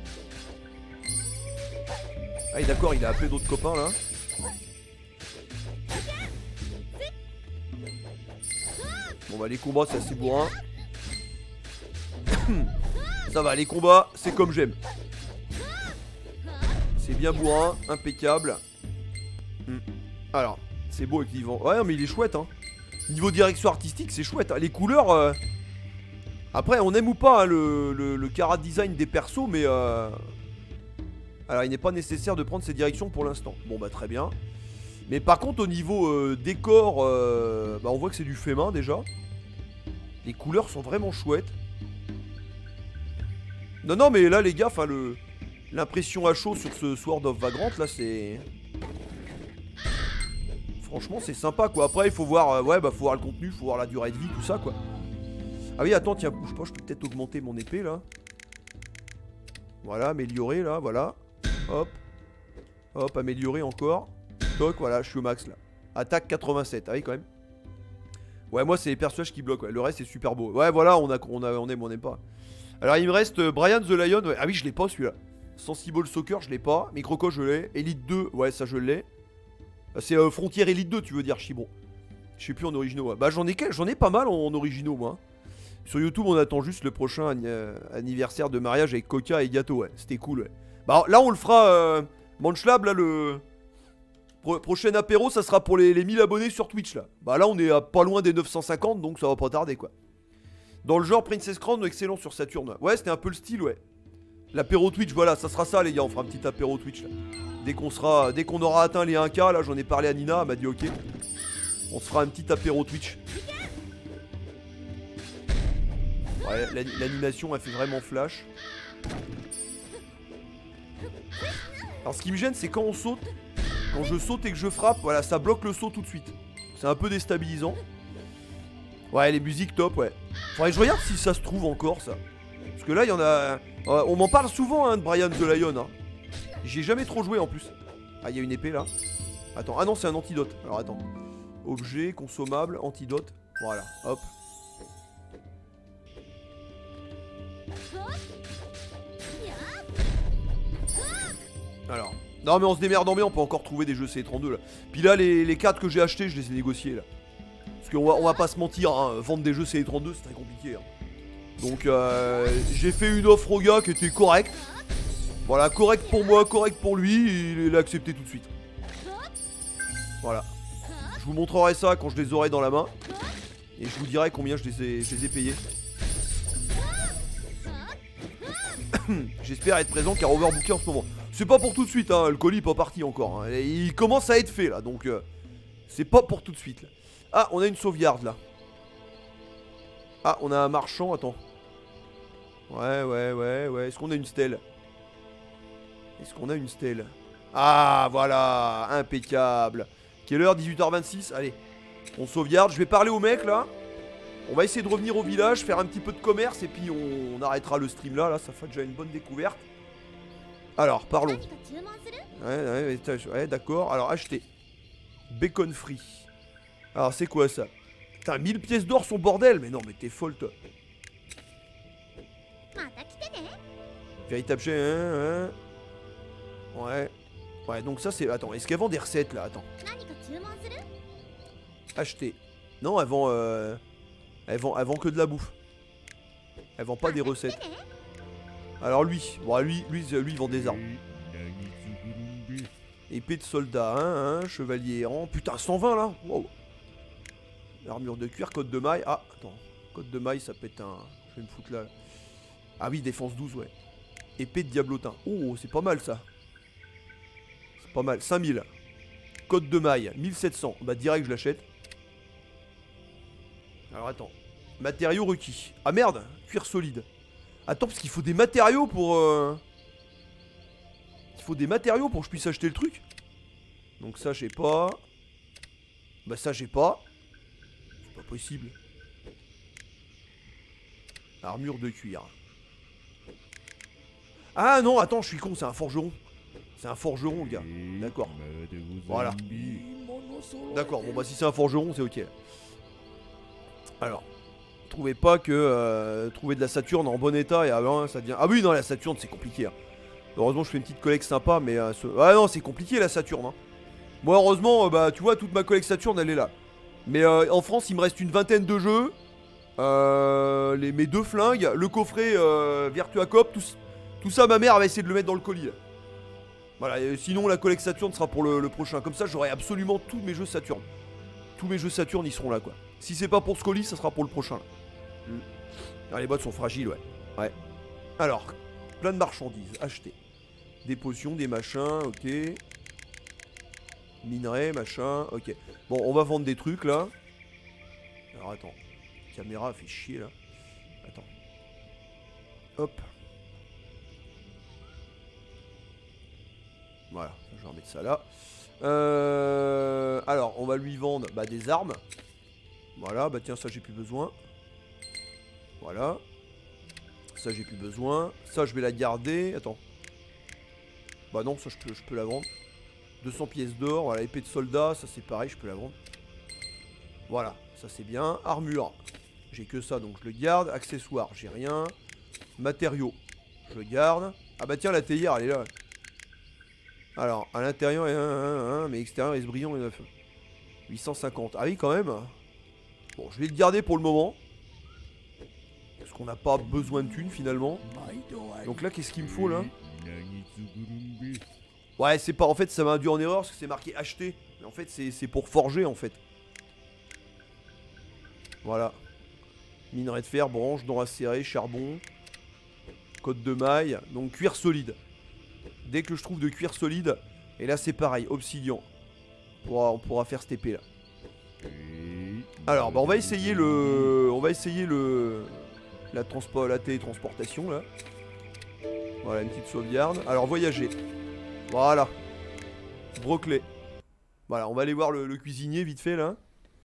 Ah oui, d'accord, il a appelé d'autres copains, là. Bon bah les combats c'est assez bourrin. Ça va, les combats c'est comme j'aime. C'est bien bourrin, impeccable. hmm. Alors, c'est beau avec l'Ivan. Ouais mais il est chouette hein. Niveau direction artistique c'est chouette hein. Les couleurs euh... Après on aime ou pas hein, le, le, le chara design des persos. Mais euh... alors il n'est pas nécessaire de prendre ces directions pour l'instant. Bon bah très bien. Mais par contre au niveau euh, décor euh, bah on voit que c'est du fait main déjà. Les couleurs sont vraiment chouettes. Non non mais là les gars, enfin le l'impression à chaud sur ce Sword of Vagrant là c'est... Franchement c'est sympa quoi. Après il faut voir euh, ouais bah faut voir le contenu, faut voir la durée de vie, tout ça quoi. Ah oui attends tiens, bouge pas, je peux peut-être augmenter mon épée là. Voilà, améliorer là, voilà. Hop. Hop, améliorer encore. Toc, voilà, je suis au max là. Attaque quatre-vingt-sept, ah oui quand même. Ouais, moi c'est les personnages qui bloquent, ouais. Le reste c'est super beau. Ouais, voilà, on, a, on, a, on aime, on aime pas. Alors il me reste euh, Brian the Lion, ouais. Ah oui, je l'ai pas celui-là. Sensible Soccer, je l'ai pas. Microco, je l'ai. Elite deux, ouais, ça je l'ai. C'est euh, Frontier Elite deux, tu veux dire, Chibon. Je sais plus en originaux. Ouais. Bah j'en ai, j'en ai pas mal en, en originaux, moi. Sur YouTube, on attend juste le prochain euh, anniversaire de mariage avec Coca et Gâteau, ouais. C'était cool, ouais. Bah là, on le fera. Euh, Manchlab, là, le. Pro prochain apéro, ça sera pour les, les mille abonnés sur Twitch là. Bah là on est à pas loin des neuf cent cinquante, donc ça va pas tarder quoi. Dans le genre Princess Crown, excellent sur Saturn. Ouais, c'était un peu le style, ouais. L'apéro Twitch, voilà, ça sera ça les gars, on fera un petit apéro Twitch là. Dès qu'on sera, dès qu'on aura atteint les un K, là j'en ai parlé à Nina, elle m'a dit ok. On se fera un petit apéro Twitch. Ouais, l'animation elle fait vraiment flash. Alors ce qui me gêne c'est quand on saute. Quand je saute et que je frappe, voilà, ça bloque le saut tout de suite. C'est un peu déstabilisant. Ouais, les musiques top, ouais. Faudrait que je regarde si ça se trouve encore, ça. Parce que là, il y en a... Euh, on m'en parle souvent, hein, de Brian the Lion. Hein. J'y ai jamais trop joué, en plus. Ah, il y a une épée, là. Attends, ah non, c'est un antidote. Alors, attends. Objet, consommable, antidote. Voilà, hop. Alors... Non mais on se démerde en bien, on peut encore trouver des jeux C trente-deux là. Puis là les, les cartes que j'ai achetées je les ai négociées là. Parce qu'on va, on va pas se mentir, hein, vendre des jeux C trente-deux c'est très compliqué hein. Donc euh, j'ai fait une offre au gars qui était correcte. Voilà, correct pour moi, correct pour lui, il l'a accepté tout de suite. Voilà. Je vous montrerai ça quand je les aurai dans la main. Et je vous dirai combien je les ai, je les ai payés. J'espère être présent car overbooké en ce moment. C'est pas pour tout de suite, hein, le colis est pas parti encore. Hein. Il commence à être fait là, donc euh, c'est pas pour tout de suite. Là. Ah, on a une sauvegarde là. Ah, on a un marchand, attends. Ouais, ouais, ouais, ouais. Est-ce qu'on a une stèle? Est-ce qu'on a une stèle? Ah, voilà, impeccable. Quelle heure? dix-huit heures vingt-six, allez. On sauvegarde, je vais parler au mec là. On va essayer de revenir au village, faire un petit peu de commerce et puis on, on arrêtera le stream là, là, ça fait déjà une bonne découverte. Alors, parlons. Ouais, ouais, ouais, ouais d'accord. Alors, acheter. Bacon free. Alors, c'est quoi ça? Putain, mille pièces d'or son bordel. Mais non, mais t'es folle, toi. Véritable chien, hein, hein. Ouais. Ouais, donc ça, c'est... Attends, est-ce qu'elle vend des recettes, là? Attends. Acheter. Non, elle vend... Euh... Elle vend, elle vend que de la bouffe. Elle vend pas des recettes. Alors lui, bon lui, lui, lui il vend des armes. Épée de soldat, hein, hein, chevalier errant. Putain, cent vingt là. Wow. Armure de cuir, code de maille. Ah, attends. Code de maille, ça peut être un... Je vais me foutre là. Ah oui, défense douze, ouais. Épée de diablotin. Oh, c'est pas mal ça. C'est pas mal. cinq mille. Code de maille, mille sept cents. Bah direct, je l'achète. Alors attends. Matériaux requis. Ah merde, cuir solide. Attends, parce qu'il faut des matériaux pour... Euh... Il faut des matériaux pour que je puisse acheter le truc. Donc ça, je sais pas. Bah ça j'ai pas. C'est pas possible. Armure de cuir. Ah non, attends, je suis con, c'est un forgeron. C'est un forgeron, le gars. D'accord. Voilà. D'accord, bon bah si c'est un forgeron, c'est ok. Alors, trouvez pas que euh, trouver de la Saturne en bon état et ah ben, ça devient... Ah oui, non, la Saturne c'est compliqué. Hein. Heureusement, je fais une petite collecte sympa, mais... Euh, ce... Ah non, c'est compliqué la Saturne. Hein. Moi, heureusement, euh, bah tu vois, toute ma collecte Saturne, elle est là. Mais euh, en France, il me reste une vingtaine de jeux. Euh, les, mes deux flingues, le coffret euh, Virtua Cop, tout, tout ça, ma mère va essayer de le mettre dans le colis. Là. Voilà, et sinon la collecte Saturne sera pour le, le prochain. Comme ça, j'aurai absolument tous mes jeux Saturne. Tous mes jeux Saturne, ils seront là, quoi. Si c'est pas pour ce colis, ça sera pour le prochain. Là. Mm. Ah, les boîtes sont fragiles, ouais. Ouais. Alors, plein de marchandises, acheter. Des potions, des machins, ok. Minerais, machin, ok. Bon, on va vendre des trucs, là. Alors, attends. Caméra fait chier là. Attends. Hop. Voilà, je vais remettre ça là. Euh, alors, on va lui vendre bah, des armes. Voilà, bah tiens, ça j'ai plus besoin. Voilà. Ça j'ai plus besoin. Ça je vais la garder. Attends. Bah non, ça je peux, je peux la vendre. deux cents pièces d'or. Voilà, épée de soldat, ça c'est pareil, je peux la vendre. Voilà, ça c'est bien. Armure. J'ai que ça, donc je le garde. Accessoires, j'ai rien. Matériaux, je le garde. Ah bah tiens, la théière, elle est là. Alors, à l'intérieur, il y a un, un, un, mais extérieur, il est brillant, il y en a huit cent cinquante. Ah oui, quand même. Bon, je vais le garder pour le moment. Parce qu'on n'a pas besoin de thunes, finalement. Donc là, qu'est-ce qu'il me faut, là? Ouais, c'est pas... En fait, ça m'a induit en erreur, parce que c'est marqué acheter. Mais en fait, c'est pour forger, en fait. Voilà. Minerai de fer, branche, dents acérées, charbon, côte de maille, donc cuir solide. Dès que je trouve de cuir solide, et là c'est pareil, obsidian. On pourra, on pourra faire cette épée là. Alors, bah on va essayer le, on va essayer le, la transport, la télétransportation là. Voilà une petite sauvegarde. Alors voyager. Voilà. Broclé. Voilà, on va aller voir le, le cuisinier vite fait là.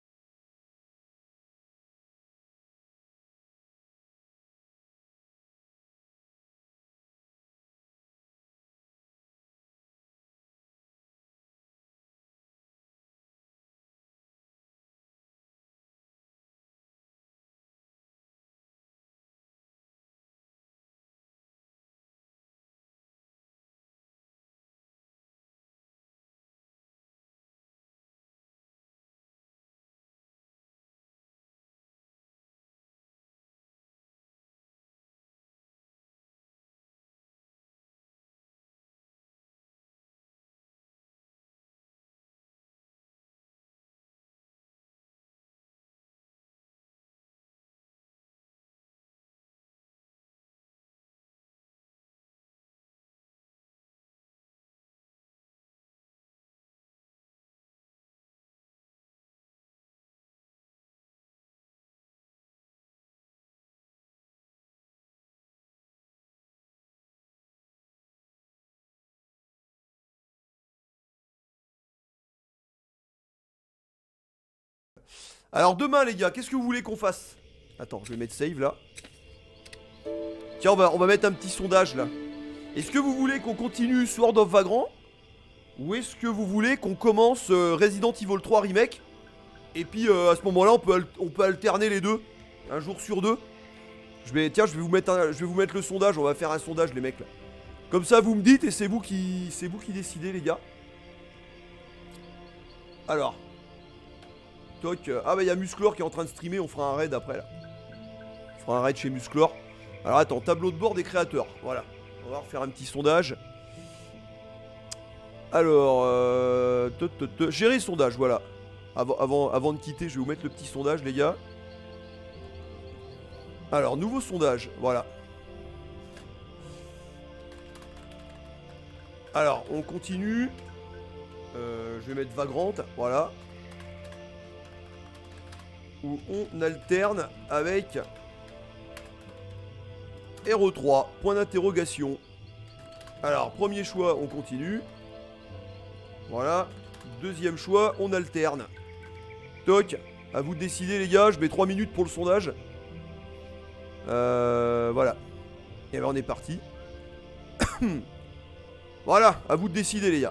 Alors demain les gars, qu'est-ce que vous voulez qu'on fasse? Attends, je vais mettre save là. Tiens, on va, on va mettre un petit sondage là. Est-ce que vous voulez qu'on continue Sword of Vagrant? Ou est-ce que vous voulez qu'on commence euh, Resident Evil trois Remake? Et puis euh, à ce moment là on peut, on peut alterner les deux. Un jour sur deux. Je vais, tiens, je vais vous mettre un, je vais vous mettre le sondage. On va faire un sondage les mecs là. Comme ça vous me dites et c'est vous qui, c'est vous qui décidez les gars. Alors. Toc. Ah bah il y a Musclor qui est en train de streamer. On fera un raid après là. On fera un raid chez Musclor. Alors attends, tableau de bord des créateurs. Voilà. On va refaire un petit sondage. Alors, euh, gérer sondage, voilà. Avant, avant, avant de quitter, je vais vous mettre le petit sondage, les gars. Alors, nouveau sondage, voilà. Alors, on continue. Euh, je vais mettre Vagrante, voilà. Où on alterne avec R E trois, point d'interrogation. Alors, premier choix, on continue. Voilà. Deuxième choix, on alterne. toc. À vous de décider les gars, je mets trois minutes pour le sondage. Euh, voilà. Et ben on est parti. Voilà, à vous de décider les gars.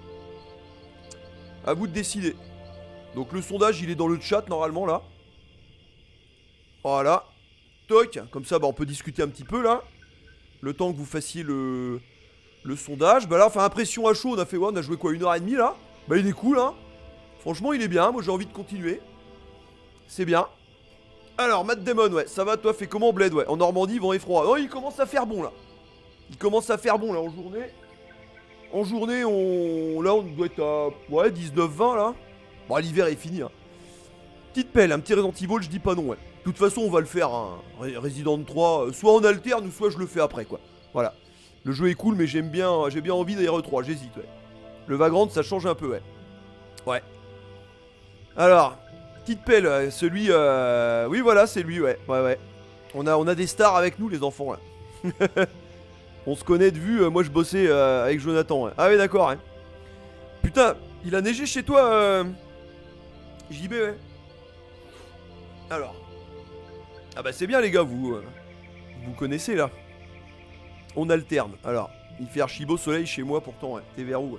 À vous de décider. Donc le sondage il est dans le chat normalement là. Voilà. Toc. Comme ça bah, on peut discuter un petit peu là. Le temps que vous fassiez le, le sondage. Bah là enfin impression à chaud on a fait ouais, on a joué quoi une heure et demie là. Bah il est cool hein. Franchement il est bien, moi j'ai envie de continuer. C'est bien. Alors Matt Damon ouais, ça va toi, fait comment Bled ouais. En Normandie vent et froid. Oh il commence à faire bon là. Il commence à faire bon là en journée. En journée on... Là on doit être à... Ouais dix-neuf vingt là. Bon l'hiver est fini hein. Petite pelle, un petit Resident Evil je dis pas non ouais. De toute façon on va le faire hein. Resident trois, soit on alterne ou soit je le fais après quoi. Voilà. Le jeu est cool mais j'aime bien, j'ai bien envie d'R E trois, j'hésite ouais. Le Vagrant ça change un peu ouais. Ouais. Alors, petite pelle, celui... Euh... Oui voilà c'est lui ouais, ouais ouais. On a, on a des stars avec nous les enfants là. On se connaît de vue, euh, moi je bossais euh, avec Jonathan ouais. Ah ouais d'accord hein. Putain, il a neigé chez toi euh... J B ouais. Alors. Ah bah c'est bien les gars, vous euh, vous connaissez là. On alterne. Alors, il fait archi beau soleil chez moi pourtant, ouais. T'es vers où ouais.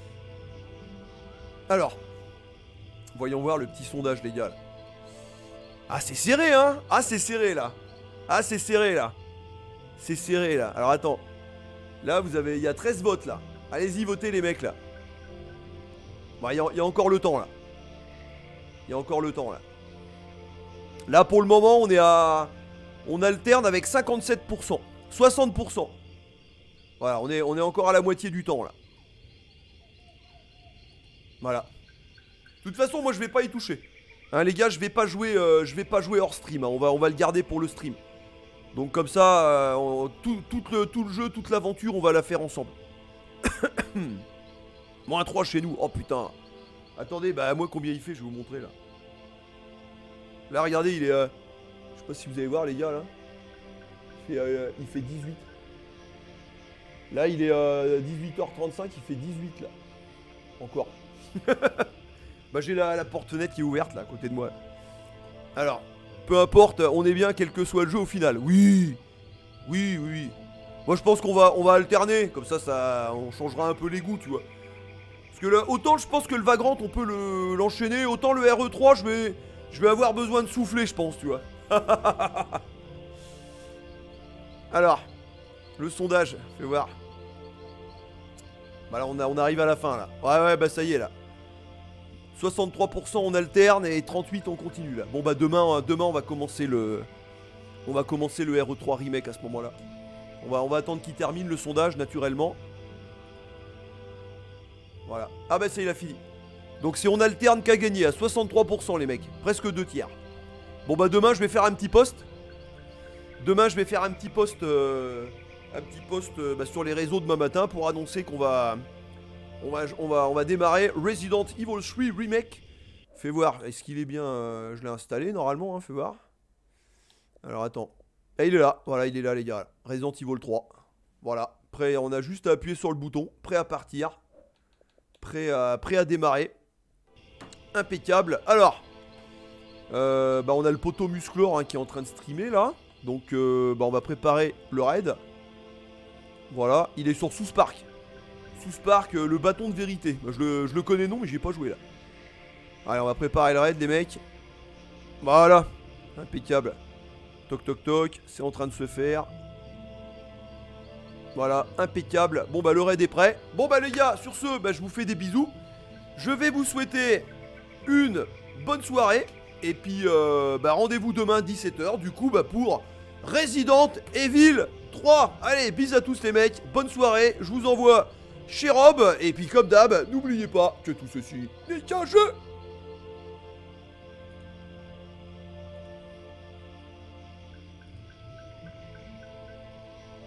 Alors. Voyons voir le petit sondage les gars là. Ah c'est serré hein. Ah c'est serré là. Ah c'est serré là. C'est serré là. Alors attends. Là vous avez. Il y a treize votes là. Allez-y votez les mecs là. Bah il y, y a encore le temps là. Il y a encore le temps là. Là pour le moment on est à... On alterne avec cinquante-sept pour cent. soixante pour cent. Voilà, on est, on est encore à la moitié du temps là. Voilà. De toute façon moi je vais pas y toucher. Hein les gars je vais pas jouer euh, je vais pas jouer hors stream hein. on, va, on va le garder pour le stream. Donc comme ça euh, on, tout, tout, le, tout le jeu, toute l'aventure on va la faire ensemble. Moins trois chez nous. Oh putain. Attendez bah moi combien il fait je vais vous montrer là. Là regardez il est euh, je sais pas si vous allez voir les gars là. Il fait, euh, il fait dix-huit. Là il est euh, dix-huit heures trente-cinq. Il fait dix-huit là. Encore. Bah j'ai la, la porte-fenêtre qui est ouverte là à côté de moi. Alors peu importe on est bien quel que soit le jeu au final. Oui. Oui oui, oui. Moi je pense qu'on va, on va alterner. Comme ça, ça on changera un peu les goûts tu vois. Parce que là autant je pense que le Vagrant on peut le, l'enchaîner. Autant le R E trois je vais... Je vais avoir besoin de souffler, je pense, tu vois. Alors, le sondage, fais voir. Bah là, on, a, on arrive à la fin, là. Ouais, ouais, bah ça y est, là. soixante-trois pour cent on alterne et trente-huit on continue, là. Bon, bah demain, demain on va commencer le... On va commencer le R E trois remake à ce moment-là. On va, on va attendre qu'il termine le sondage, naturellement. Voilà. Ah bah ça il a fini. Donc c'est on alterne qu'à gagner à soixante-trois pour cent les mecs. Presque deux tiers. Bon bah demain je vais faire un petit post. Demain je vais faire un petit post euh, Un petit post euh, bah, sur les réseaux demain matin pour annoncer qu'on va on va, on va on va démarrer Resident Evil trois Remake. Fais voir, est-ce qu'il est bien euh, je l'ai installé normalement hein, fais voir. Alors attends. Et il est là, voilà il est là les gars. Resident Evil trois. Voilà. Prêt, on a juste à appuyer sur le bouton. Prêt à partir. Prêt à, prêt à démarrer. Impeccable. Alors, euh, bah on a le poteau Musclor hein, qui est en train de streamer là. Donc, euh, bah on va préparer le raid. Voilà, il est sur South Park. South Park, euh, le bâton de vérité. Bah, je, le, je le connais non, mais j'y ai pas joué là. Allez, on va préparer le raid, les mecs. Voilà, impeccable. Toc toc toc, c'est en train de se faire. Voilà, impeccable. Bon bah le raid est prêt. Bon bah les gars, sur ce, bah je vous fais des bisous. Je vais vous souhaiter une bonne soirée. Et puis euh, bah rendez-vous demain dix-sept heures du coup bah pour Resident Evil trois. Allez, bisous à tous les mecs, bonne soirée. Je vous envoie chez Rob. Et puis comme d'hab, n'oubliez pas que tout ceci n'est qu'un jeu.